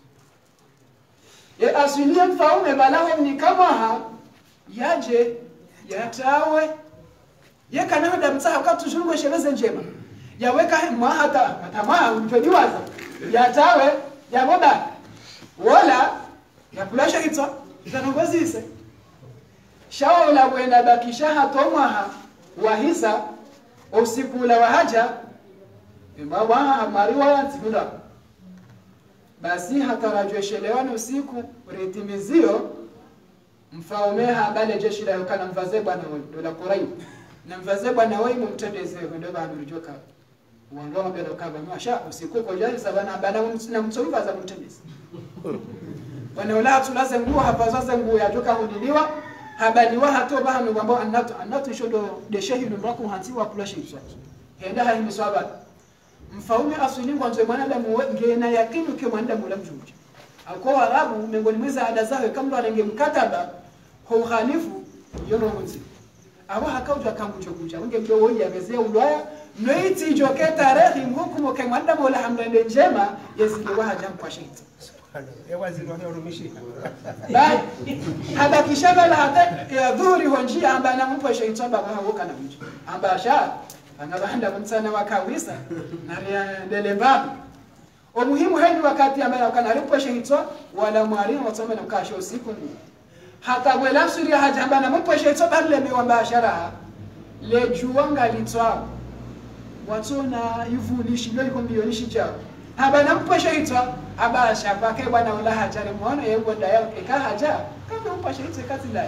Speaker 1: ye asilia mfaume balawe ni kama ha yaje yatawe yeka na hada mtsaha wakati tushurugwe sheleze njema yaweka mahata matamaa mjodiwaza yatawe yaboba wala yakulasha hitwa zanongozise shawa la kwenda bakisha hatomwaha wahisa usiku la wahaja mbawa mariwa ntikunda basi hatarajwe shelewani usiku ritimizio mfaume habale jeshi la yokana mvaze bwana wewe dola Quraib na mvaze bwana wewe mumtendeze ndio bandu joka uondoa mbele ukaba masha usiku kwa jali sabana bana na mtsoiva za mtendeze bwana wala tulaze nguo hapa sasa nguo yatoka hudiliwa habaliwa hatoba hamu kwamba anatu shodo de shehidu mrako hantiwa kula shitwa henda hayi miswaba mfaume asuli kwanza mwanadamu ngena yakini ke mwanadamu la mjuje ako arabu miongoni mwa ada zao kama wanenge mkataba kwa uhalifu yono mzi aba hakauja kambucho kuja unge mdo woi yamezea ulwaya noiti joke tarehe mhukumu ke mwanadamu la hamdende njema yezingewa haja kwa shahidi
Speaker 2: waziri wa urumishi
Speaker 1: bai hada kishaba la hata ya dhuri honjia amba na mpo shahidi baba hawoka na mji amba sha anabanda mtsana wakawisa na delebab umuhimu hadi wakati ambaye kanalipo shehitwa wala mwalimu wasome na kasho usiku hata wala suri hajamba na mpo shehitwa bale miwamba shara le juanga litwa watona yuvunishi ndio iko milionishi jao haba na mpo shehitwa abasha pake bwana wala hajari muone yego ndaya eka haja kama mpo shehitwa kati la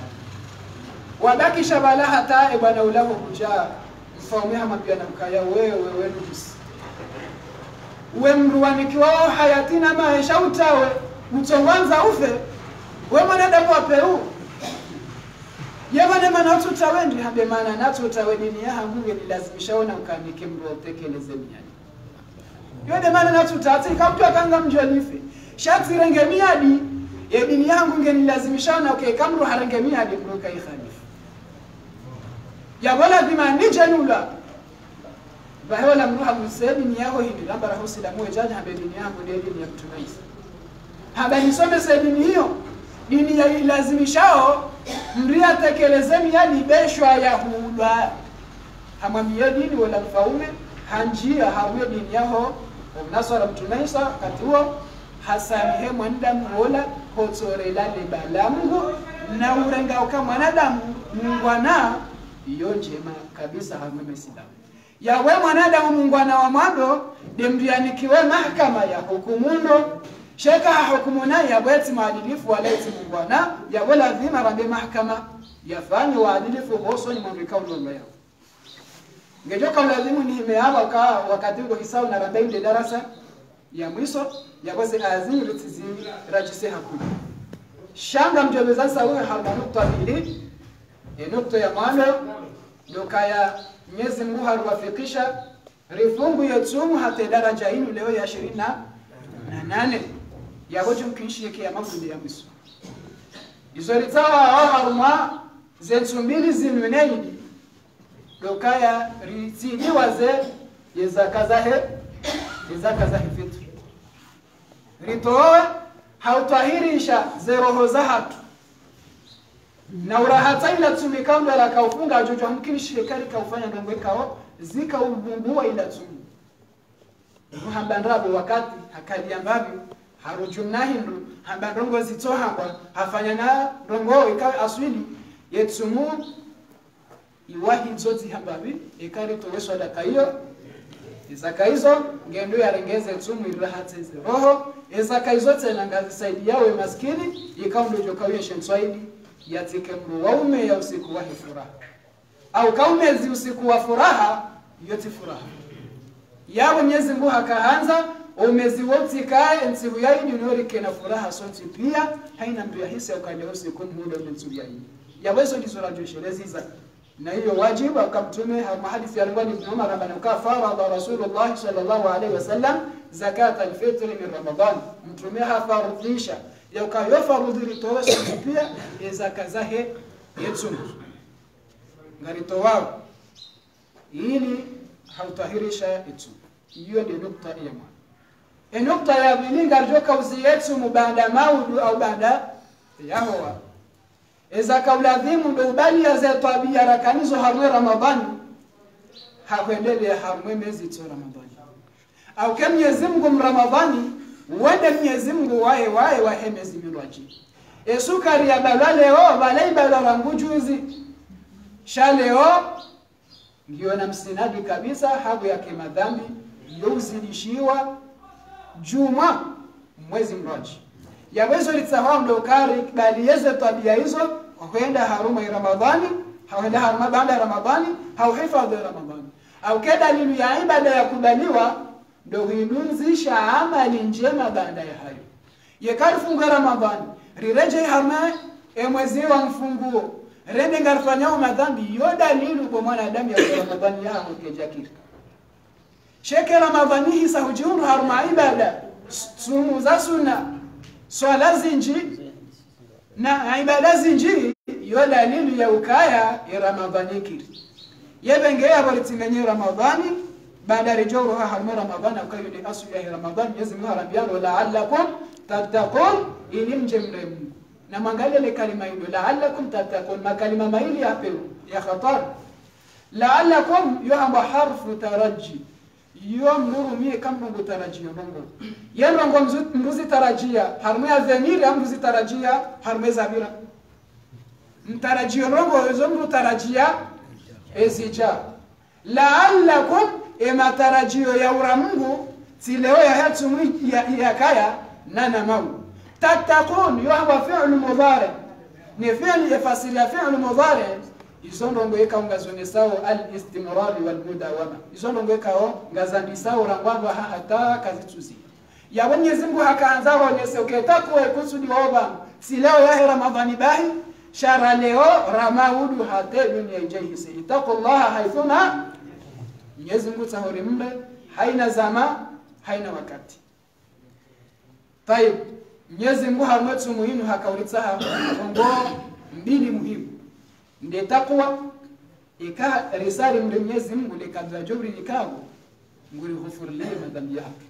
Speaker 1: wabaki shabala hata bwana wala kuja mfaume hamapia na mkaya wewe nusi uwe mruwanikiwao hayatina maisha utawe mtonganza ufe we mwanadamu wa Peru yabane mana watu utawendi hambe mana natu utawe nini ya hangunge nilazimisha ona ukanike mruwa utekeleze miadi yode mana natu utati kamtu akanga mjolife shati renge miadi ya dini yangu nge nilazimisha ona kamru harenge miadi mruka ikhalifu ya wala bima nijanula bahola mruha musemi ni yako hivi lamba rahusi la mwejaji hambe dini yako ndio dini ya Mtume Isa. Haba nisome sa dini hiyo dini ya ilazimishao mria tekelezeni yani beshwa ya hulwa hamamia dini wala mfaume hanjia hawe dini yao mnasara Mtume Isa katuo hasanihe mwanadamu wala hotorela lebala Mungu na urenga uka mwanadamu mungwana iyo njema kabisa hamwe mesidamu yawe mwanadamu mungwana wa mwando demrianikiwe mahakama ya hukumundo sheka hukumuna ya bweti maadilifu walaiti mungwana yawe lazima rambe mahakama yafanye waadilifu hoso ni mwangika ulonga yao ngejoka ulazimu ni himeaba wakati uko hisau na rambe ile darasa ya mwiso yakwese azimi ritizi rajise hakuna shanga mjobeza sawe harma nukta mbili nukta ya mwana dokaya Mwenyezi Mungu haruwafikisha rifungu yetumu hata daraja inu leo ya 28 yagoje mkinshike ya makundi ya mwiso izo ritawa au haruma zetu mbili zinweneni dokaya ritini waze yezakazahe fitu ritoe hautahirisha zeroho za hatu na urahata ila tumikando la kaufunga ajojo mkini shekari kaufanya ndongo ikao zika ubumbua ila tumu muhambandrabo wakati hakali ambavyo harujumnahindu hambandongo zitoha kwa hafanya na ndongo ikawa aswili yetumu iwahi zote hambavi ikari toweswa daka hiyo izaka hizo ngendo yarengeze tumu irahate roho izaka hizo tena ngazi saidi yawe maskini ikaundo jokawe shenswaidi yatike mruwaume ya usiku wa furaha au kaumezi usiku wa furaha yote furaha yawe Mwenyezi Mungu akaanza umezi wote kae nsiku yaidi unorike na furaha sote pia haina mbia hisi ukale usiku muda nsiku yaidi yawezo ndizo rajosheleza na hiyo wajibu akamtume hadithi ya Ibn Umar anaka farada Rasulullah sallallahu alaihi wasallam zakat al-fitr min Ramadan mtume hafarudisha yaukayofarudhi ritowe pia ezakazahe yetumu ngaritowa ili hautahirisha yetumu hiyo ndio nukta ya mwana nukta ya pili ngarjoka uziyetumu baada maudu au baada yahowa ezaka uladhimu ndo ubali ya ze tabia rakanizo harwe Ramadhani hakuendelea harwe mezi tu Ramadhani au kama Mwenyezi Mungu Ramadhani wende Mwenyezi Mungu wae wahemezi mirwaji esukari ya balaleo balai balarangu juzi shaleo ndio na msinadi kabisa habu yake madhambi yozidishiwa juma mwezi mraji yawezo litsawa ndo kari bali yeze tabia hizo kwenda haruma ya Ramadhani hawenda haruma baada Ramadhani au hifadhi Ramadhani au kada lilu ya ibada ya kubaliwa ndo huinunzisha amali njema baada ya hayo yekarifunga Ramadhani rireje haruma mwezi wa mfunguo rende ngarfanya madhambi yoda lilu kwa mwanadamu ya Ramadhani ya mkejakiri sheke Ramadhani hisa hujiunu haruma ibada sumu za sunna swala zinji na ibada zinji yola lilu ya ukaya ya Ramadhani kiri yebengea balitimenye Ramadhani baada rejoro harma Ramadhani ukayo ni asu ya Ramadhani Mwenyezi Mungu arabiano la'allakum tattaqun ilimjemrem na mangalia le kalima hilo la'allakum tattaqun makalima maili ya peo ya khatar la'allakum yuhamba harfu taraji yom nuru mie kama ngutarajia Mungu yendo mbuzi tarajia harma ya dhamiri mbuzi tarajia harma zabira mtarajio rongo hizo mtarajia ezija la'allakum matarajio ya ura Mungu tileo ya hatu ya kaya nana mau tattaqun yuhwa fi'l mudari ni fi'l yafasiri fi'l mudari izondongo eka ngazone sawo al-istimrar wal mudawama izondongo eka ngazandi sawo rangwamba hata kazituzi ya Mwenyezi Mungu hakaanza wonese uketako kusudi waoba sileo ya Ramadhani bahi shara leo ramaudu hata dunia ijahisi itaqullaha haithuna Mwenyezi Mungu tahori mbe haina zama haina wakati tayeb Mwenyezi Mungu hamwetu muhimu hakaulitsaha ngo mbili muhimu nde takwa ika risali mde Mwenyezi Mungu lekadra jobri nikago nguri ghufur li madhambi yake.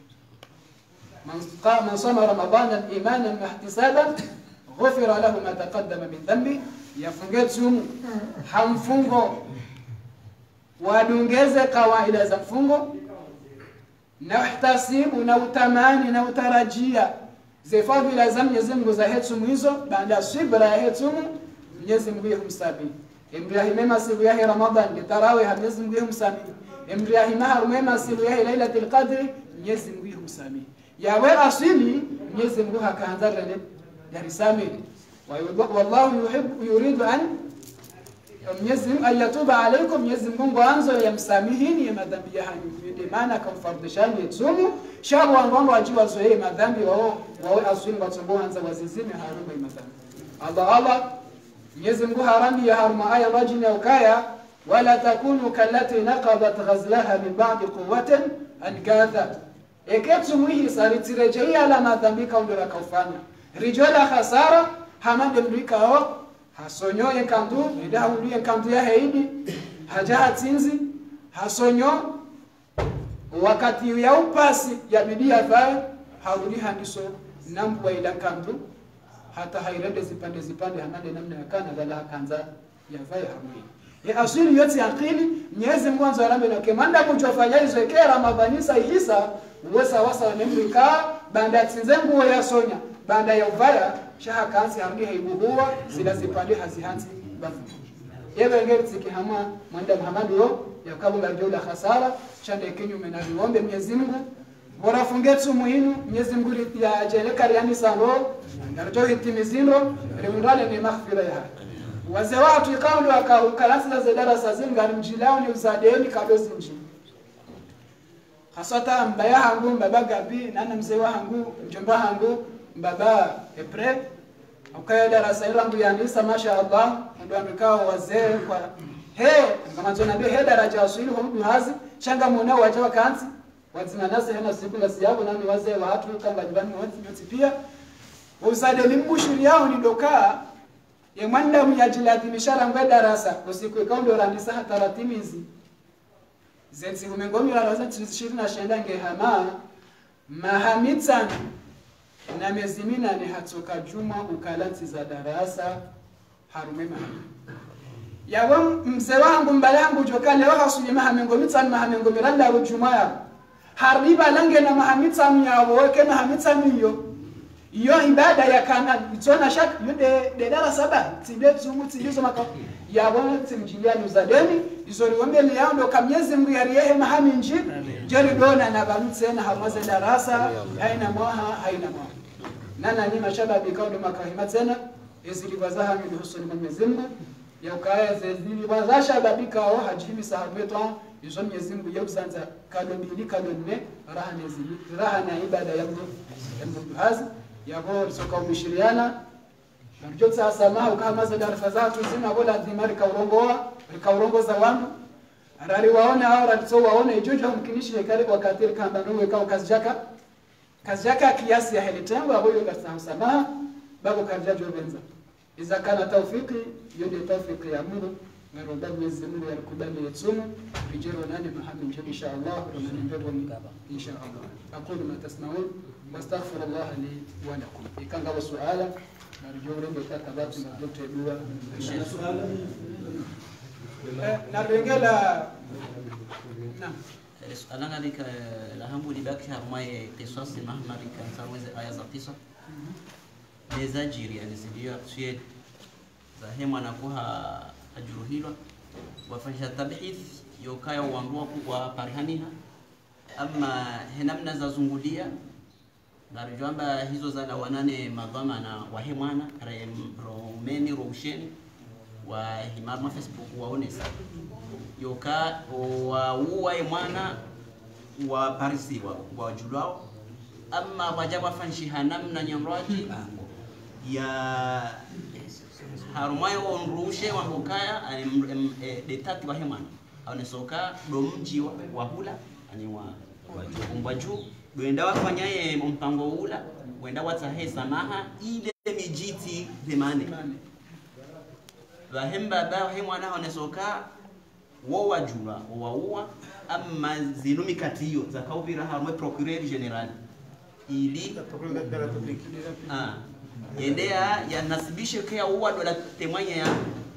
Speaker 1: Man sama ramadana imanan wa ihtisaban ghufira lahu ma taqaddama min dhanbi. Yafungetsumu hamfungo wadungeze kawaida za mfungo na ihtasibu na utamani na utarajia zefadhila za Mwenyezi Mungu za hetsumu hizo baada subra ya hetsumu Mwenyezi Mungu yahumsabi Ibrahim siku ya Ramadhan tarawih Mwenyezi Mungu yahumsabi Ibrahim harumema siku ya Lailatul Qadr Mwenyezi Mungu yahumsabi yawe asili Mwenyezi Mungu hakaanza ya risami wallahu yuridu an Mwenyezi Mungu ayatuba alaykum Mwenyezi Mungu anzo yamsamihini ya madhambi yanyu ndio maana kamfardishani yetsumu shabu wangu wajiwa zoe madhambi wao asili watombo anza wazizime haruma madhambi Allah Mwenyezi Mungu harami ya haruma aya rajini ya ukaya wala takunu kallati naqadat ghazlaha min ba'di quwwatin ankatha eketsumu hii saritirejea ala madhambi kaundora kaufanya rijola khasara hamande mlikao hasonyo enkandu nda uli enkandu ya heidi haja tinzi hasonyo wakati ya upasi ya bidia va hauli handiso nambwa ila kandu hata hairede zipande hamande namna ya kana dala kanza ya vai hamwi ya asili yote akili Mwenyezi Mungu anza rambe na kemanda kujofanya hizo kera mabanisa ihisa uwesa wasa nemlika banda tinzengu ya sonya banda ya uvaya shaha kansi hamdi haibuhuwa zila zipande hazihanzi bafu yewe ngeri zikihama mwanda Muhammad yo yakabu ngarjola khasara chande kinyu menaliombe Mwenyezi Mungu bora fungetsu muhinu Mwenyezi Mungu ya jele kariani sano ngarjo hitimizino remundale ni maghfira ya wazee watu ikaundu wakakalasi za darasa zinga mjilao ni uzadeni kadozi nji hasata mbaya hangu mbaba gabi nana mzee wangu mjomba hangu mbaba epre ukaya darasa ilangu yanisa mashaallah ndio amekao wazee kwa kama tunaambia daraja asili hudu hazi changa muona waje wakanzi wazima nasi hena siku na siabu nani wazee wa watu kanga jibani wote pia uzadeni mbushuri yao ni doka ya mwanda myajiladhimisha ngwe darasa usiku ikaundo randisa hataratimizi zensi umengomi la raza tishirina shenda ngehama mahamitsan na mezimina ni hatoka juma ukalanti za darasa harumema yawe mzee wangu mbale yangu joka leo hasuli mahamengomitsan mahamengomiranda rujuma ya hariba lange na mahamitsan ya woke mahamitsan iyo ibada ya kana bitona shaka yude darasa ba tibe zumu tibizo maka yabona timjilia nuzadeni izori wambele yando kamyezi Mungu yariyehe mahami nji jeri dona na banutsena hamaze darasa haina mwaha nana ni mashababi kaundo makahima tena ezilibazaha ni husuni Mwenyezi Mungu yakaya zezili bazasha babika au hajimi sahabetwa izo Mwenyezi Mungu yekusanza kadobili kadonne raha na ibada ya Mungu hazi yabo soka umishiriana Narjotsa samaha ukamaza darasa zatu zina bola dhimari kaurongoza wangu arari waona au ratso waona ijojo mkinishi kale wakati kamba nwe kwa kazi yaka kiasi ya helitembo aboyo darasa samaha babo karjajo benza iza kana tawfiki yode tawfiki ya Mungu ngaroba Mwenyezi Mungu yakubali yetsumu bijero nani Muhammad inshallah rumani mbebo inshallah aqulu ma tasma'un wastaghfir Allah li wa lakum ikanga suala narjo rende takabati na Dr. Dua na rengela na
Speaker 3: suala lika lahambu libaki harmaye qisas mahmari kan sarweze aya za tisa lezajiri alizidia suye za hema na kuha ajuruhilwa wafanya tabhith yokaya uandua kwa parihaniha ama henamna za zungulia narjamba hizo za wanane madhama na wahemwana romeni rosheni wa himama Facebook waonesa yoka wa uwa mwana wa parisi wa julao ama wajaba fanshi hanamna nyamraji ya harumayo onrushe wa hokaya detati wa hemana anesoka domji wa hula ani wa umbaju wenda wafanyaye mpango ula wenda watahe samaha ile mijiti hemane wahemba ba hemana anesoka wo wajura waua amma zinumi katiyo zakaubira harwe procureur general ili endea ya nasibishe kwa uwa dola temanya ya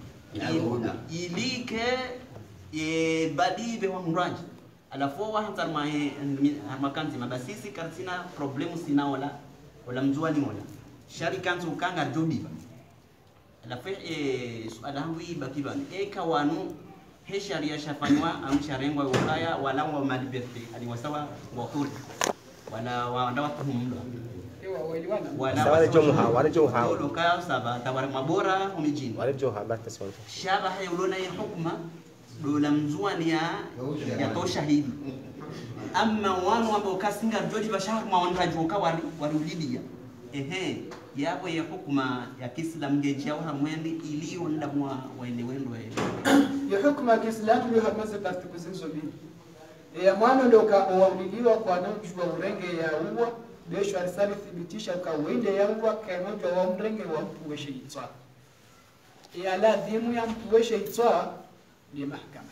Speaker 3: ili ke badibe wa muraji alafu wa hantar makanzi mabasisi karsina problemu sina wala mjuani wala shari kanzu ukanga jobiba alafu suala hangu ibakiba kawanu he sharia shafanywa amsharengwa ukaya wala wa maliberte aliwasawa wa huri wala waandawa tuhumlo
Speaker 2: wale jomuha
Speaker 3: ndio kaya saba tawara mabora umijini
Speaker 2: wale jomuha batasonja
Speaker 3: shaba hayulona ya hukma dola mzuani ya tosha hili amma wanu ambao kasinga jodi bashar ma wanrajuka wari ulidia yabo ya hukma ya Kiislamu ngeji au hamwendi iliyo ndamwa waende wendo
Speaker 1: ya hukma ya Kiislamu yo hamaze taratibu zinzo mbili ya mwana ndio kauliliwa kwa nojua urenge ya uwa besho alisali thibitisha ka wende ya uwa kanojua wa mrenge wa mpuweshe itwa ya ladhimu ya mpuweshe itwa ni mahakama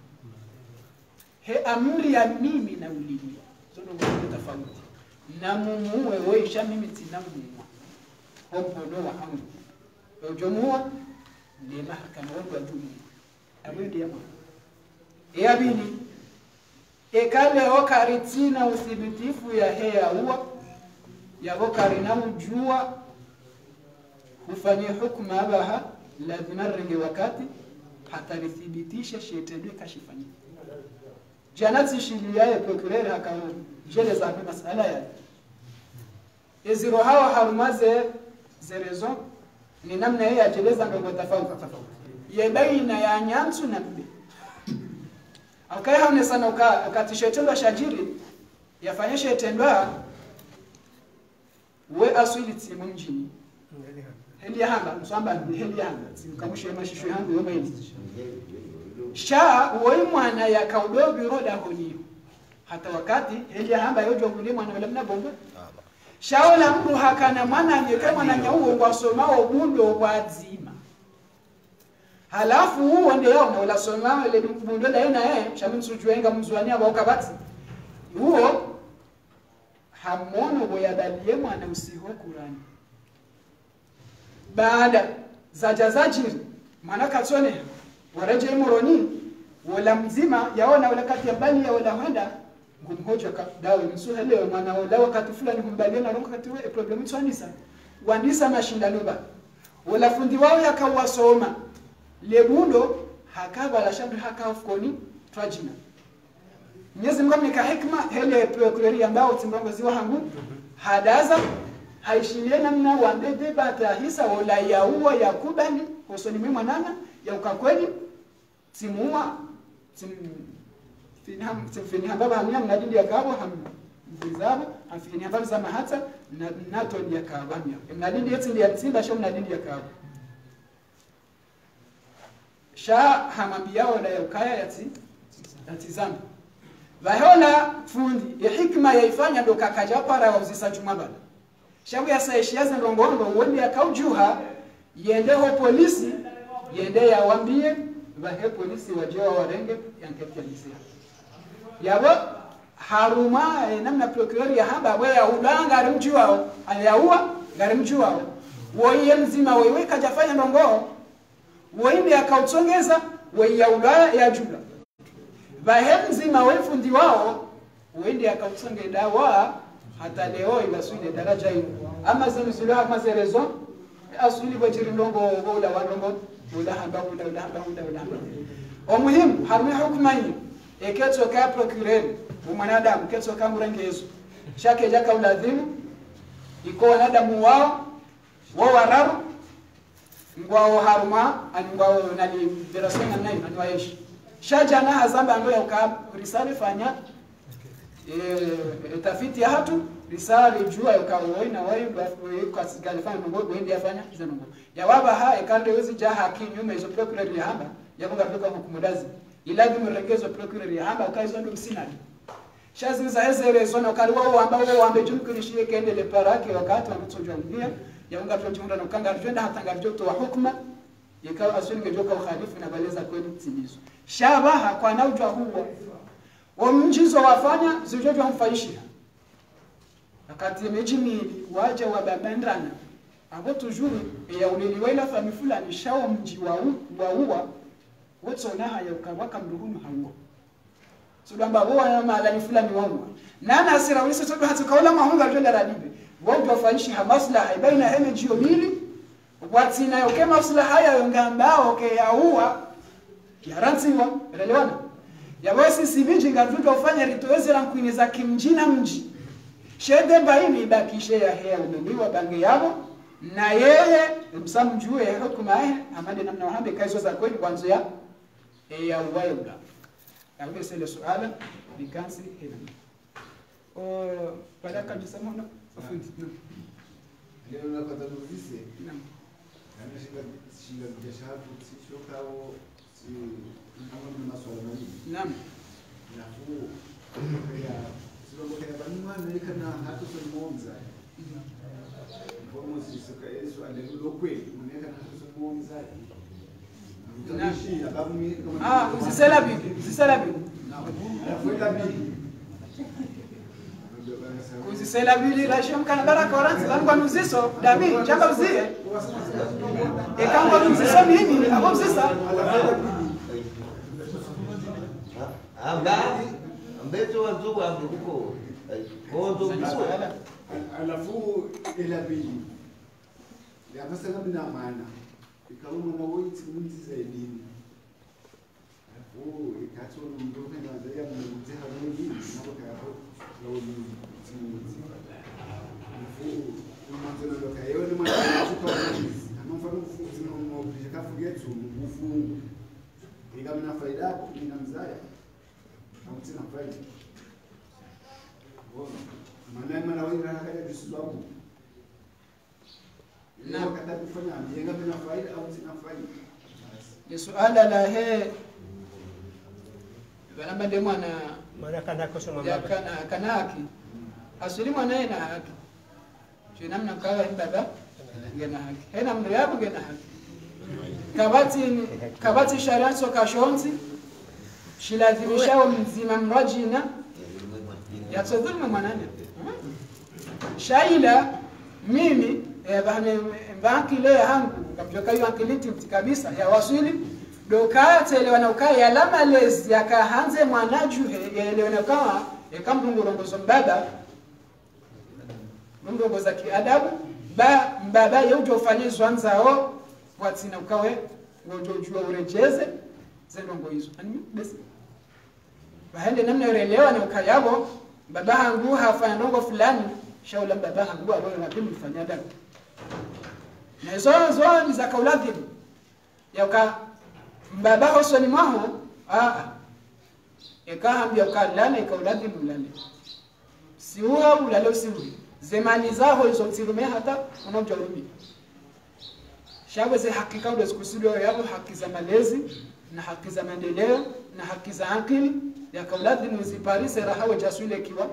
Speaker 1: he amri ya mimi na ulilia sono ngoja tofauti na mumuwe weisha mimi tinamuwa hompono wa hangu ujumua ni mahakama wa dunia abudi yama yabini ekale okaritina uthibitifu ya heya uwa ya okarina ujua ufanye hukuma abaha lazima renge wakati hata lithibitisha shetendwe kashifanya janati shilia ya procureur hakamu jele za masala ya eziro hawa harumaze zerezo ni namna yeye ajeleza ndogo tofauti ya baina ya nyanzu na mbe akaya haone sana ukatishetendwa shajiri yafanyeshe tendwa we aswili timu mjini heli hanga msamba heli hanga kamushe mashisho yangu yoma hizi sha uwe mwana ya kaudobi roda honiyo hata wakati heli hanga yojo kundi mwana wala mna bomba shaola mtu hakana mwana nyeka mwana nyauo kwa somao bundo wazima halafu huo ndio yao na wala somao ile bundo la yena shaminsujuenga mzwania wa ukabati huo hamono boyadalie mwana usiho Qur'ani baada za jazajiri maana katsone waraje moroni wala mzima yaona wala kati ya bali ya wala handa ngumhoja ka dawe msuha leo maana wala wakati fulani humbalia na rongo kati we problem tsanisa wandisa mashindano ba wala fundi wao yakawasoma lebundo hakaba la shabri hakafkoni trajina Mwenyezi Mungu ameka hikma hele procureur ambao timrongozi wa hangu hadaza haishilie namna wandede bata hisa wala ya uwa ya kubali hosoni mimi mwanana ya ukakweli timua fini hamba hamia mnadindi ya kabo hamzizabo hamfini hamba za mahata na nato ya kabo hamia mnadindi yetu ndiye timba sho mnadindi ya kabo sha hamambia wala ya ukaya yati tizama Vahona fundi ya hikma yaifanya ndo kakaja para wa uzisa jumabala. Shabu ya saishiaza ndongondo wende akaujuha yende ho polisi yende ya wambie vahe polisi wajewa warenge yanketi ya lisia. Yabo haruma namna procureur ya hamba wea ulanga arimjuwao ayaua garimjuwao woye mzima wewe kajafanya ndongo woinde akautsongeza wewe ya ulaya ya jula Vahe mzima wefundi wao uende akausonge dawa hata leo inaswile daraja hilo ama zimzula ama zerezo asuli bajiri ndongo wala wandongo wala hamba wala umuhimu harmi hukuma hii eketso ka procureur mwanadamu ketso ka murengezo shake jaka uladhimu iko wanadamu wao wararu ngwao haruma angwao nali derasena nai anwaishi Shajana hazamba ando ya risale fanya tafiti ya hatu risale jua ya ukawoi na wai kwa sigalifanya mungu wendi yafanya zanungu ya waba haa ekande wezi jaha kinyume izo procureur ya hamba ya munga peka hukumudazi ilagi mregezo procureur ya hamba ukaizo ndo msinadi shazi za ezere zona ukali wao wao wambe jumkurishie kendele parake wakati wametoja mbia ya munga projunda na ukanga arjenda hata ngarjoto wa hukuma ikawa asuli ngejoka ukhalifu na baleza kweli timizo shabaha kwa naujwa huwa wa mjizo wafanya zijojo hamfaishi wakati mejimili waje wa babandana abo tujuru ya uliliwela fami fulani shawo mji wa uwa wote unaha ya ukawaka mruhunu hango sudamba boa ya malani fulani wangu nana asira ulisa sodo hatukaula mahunga jenda radibe wao wafaishi hamaslaha baina energy mbili wati na yoke maslaha ya yongambao ke ya uwa yarantiwa elewana ya wasi siviji ngavuka ufanya rituwezi la kuineza kimjina mji shede baini bakishe ya hea umeniwa bange yabo na yeye msamjue ya hukuma yeye amade namna wahambe kaiso za kweli kwanzo ya uwayoga ya sele suala likansi hena pada kabisa mwana afundi
Speaker 4: leo na kata nuzise na shinga biashara sishokao si kama maswala nani
Speaker 1: naam
Speaker 4: na huo ya sio kwa banuma na kana hatu somonza Vamos isso que isso aleluia kweli unaweza kuzungumza
Speaker 1: usisela bibi kuzisela bili la shemkana baraka oranzi langwa nuziso dami chamba uzie ekangwa nuziso mimi abo mzisa
Speaker 5: ambeto wazugu huko bozo
Speaker 4: alafu ila bili ya masala bina maana ikawa mwana wote mwenzi zaidi alafu ikacho mdogo na zaidi mmoja mwingi na kwa hapo leo ni timuzi alafu mwanzo ndo kayo ni mwana kutoka kama mfano mfunzi na mmoja kafugetu mfungu ikawa na faida hapo ni mzaya au tena faida mana wengi wanakaja kusubabu na wakati kufanya jenga bila faida au sina faida
Speaker 1: ni suala la he bana bande mwana
Speaker 2: kana koso mama
Speaker 1: kana haki asili mwana ina haki je namna kawa baba ngena haki hena mndo yabo ngena haki kabati sharia soka shonzi shilazimisha mzima mrajina ya tsadhulma manane shaila mimi bahame mbakile yangu kamjoka hiyo ankiliti kabisa ya wasili dokate ile wanaokaa la malezi yakahanze mwanaju ile kama kamdungurongozo mbaba mndongoza kiadabu mbaba yote ufanye zwanzao watina ukawe ngojojua urejeze zendongo hizo ani basi bahende namna urelewa na ukayabo baba hangu hafanya ndongo fulani shaula baba hangu abo napenda kufanya damu na hizo ni za kauladi yaka baba hosoni maho ekahambia ukalala ikauladi mulale si huwa ulale usiru zemani zao hizo mtirume hata unamjarumi shaweze hakika ule sikusudio yao haki za malezi na haki za maendeleo na haki za akili ya kauladi nuziparise rahawe jaswile kiwa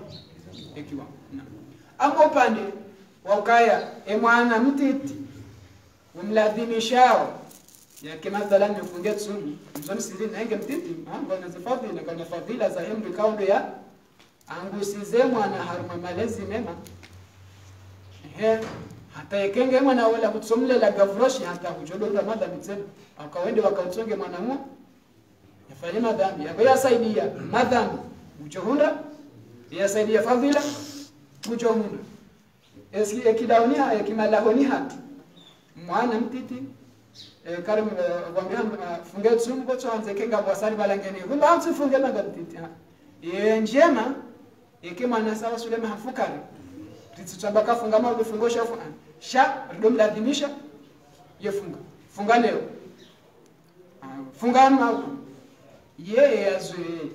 Speaker 1: ama upande wa ukaya mwana mtiti umladhimishao yake mathalan nifunge tsumi mzoni siri na inge mtiti ngona zifadhi na kana fadhila za hembe kaundo ya angusize mwana haruma malezi mema hata yekenge mwana wala kutsomle la gavroshi hata kujododa madhambi tena akawende wakautsonge mwana mu yafanye madhambi yasaidia madhambi ujohunda yasaidia fadhila ujohunda eski ekidaunia ekimalaoni hati mwana mtiti karim wambia funge tsumu boto anze kenga bwasali balangeni kumba anze funge manga mtiti njema ekema na sawa sule mahfukari titsamba kafunga ma ufungo shafu sha ndomladhimisha funga leo funga ma yeye azwe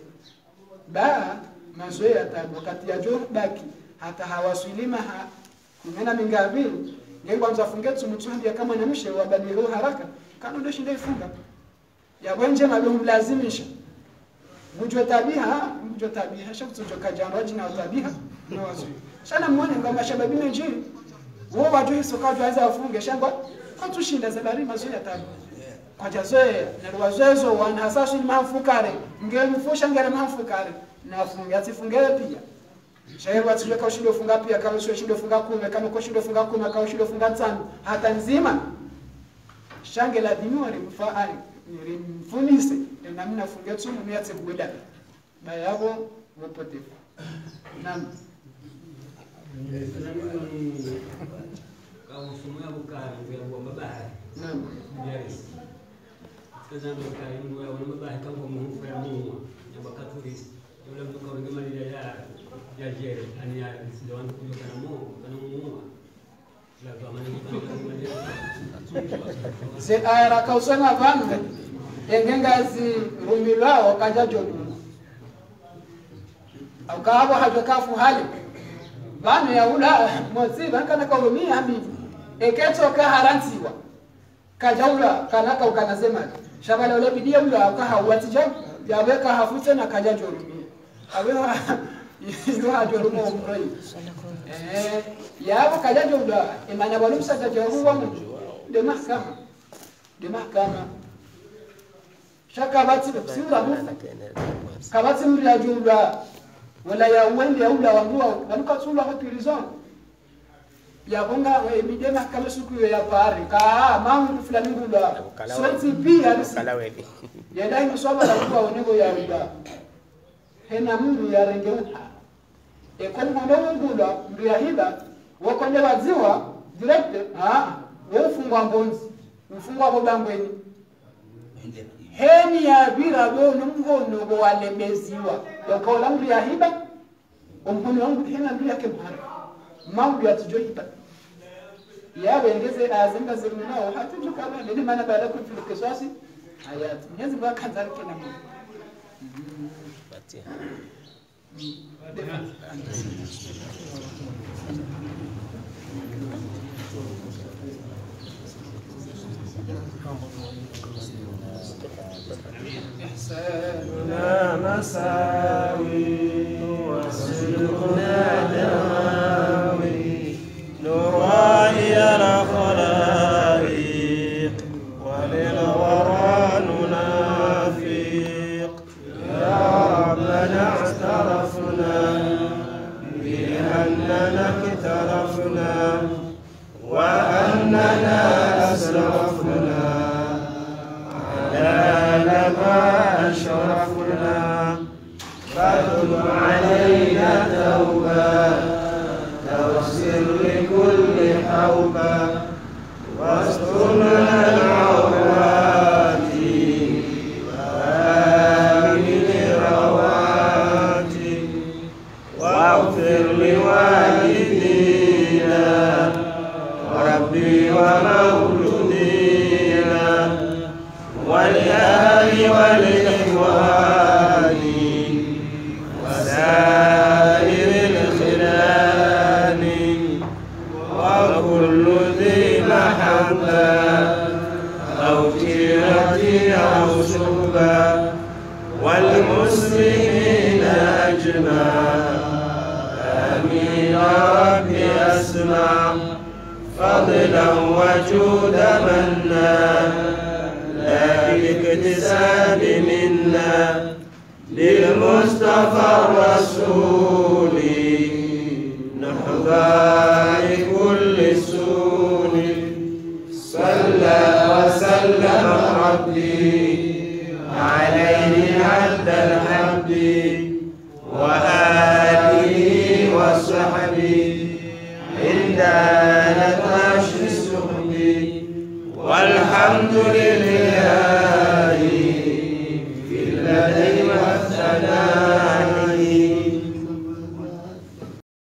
Speaker 1: mazoea wakati ya jo baki hata hawaswilima kumena mingabi ngengo anza funge tsumutsambia kama namshe wabadilio haraka kana ndio shinda ifunga ya wenje malumlazimisha mujwe tabia shakutoka kajana jina tabia na wazo sana muone ngamba shababi menji wao watu hizo kwa tuanza wafunge shangwa kwa tushinda zabari mazoea tabu kwa jazoe na wazoezo wana hasashi mahfukare ngemfusha ngere mahfukare na funga tifungere pia shairi watu weka ushindo funga pia kama sio ushindo funga 10 kama kwa ushindo funga 10 kama ushindo funga 5 hata nzima shange la dinyo rimfaani rimfunise na mimi nafunga tsumu miate kuda bayabo wopotefu nam
Speaker 6: kama mfumo ya bukari ndio mabaya
Speaker 1: nam
Speaker 6: yes kaza bukari ndio wana mabaya kama mungu ya Mungu ya bakaturi yule mtu kwa ngema ya jere ani ya ndio wana kuja kana Mungu la kwa maana
Speaker 1: se ayara kausana vange engengazi rumilao kajajodu au kaabo hajakafu hali bana ya ula mozi bankana ka rumia hami eketo ka harantiwa kajaula kanaka ukanasema shabala ule bidia ula ka hawatija yaweka hafute na kajajorumia awewa ndo hajorumo umroi yabo kajajoula imana walumsa tajaruwa mu de mahkama shaka bati kusura mu kabati mri ajula wala ya uende ya ula wangua kanuka tsula kwa prison ya bonga we midema kama siku ya pari ka mangu fulani ngula swati pia
Speaker 2: kala wedi
Speaker 1: ya dai msoma la kwa onego ya ula hena mungu ya rengeuka e kongo ndo ngula ndia hida wakonde waziwa direct wofungwa mbonzi mfungwa bobangweni heni ya bira bo numgono bo walemeziwa yokola mbi ya hiba umhuni wangu hena mbi yake mhara mambo ya tujoipa ya wengeze azimba zirunao hatujuka bale ni maana baada kufikia kiswasi hayat Mwenyezi Mungu akadhalika na Mungu
Speaker 2: Fatiha
Speaker 7: إحساننا مساوي وصدقنا دواوي نراعي الخلائق وللورى ننافق يا ربنا اعترفنا بأننا اكترفنا وأننا أسرفنا ما أشرفنا فتب علينا توبة تغسل لكل حوبة واسترنا العورات وآمن الروات واغفر لوالدينا وربي ومولودينا والآل والإخوان وسائر الخلان وكل ذي محبة أو كيرة أو شربة والمسلمين أجمع آمين رب أسمع فضلا وجود منا لا بالاكتساب منا للمصطفى الرسول نحظى لكل سون صلى وسلم ربي عليه عد الحمد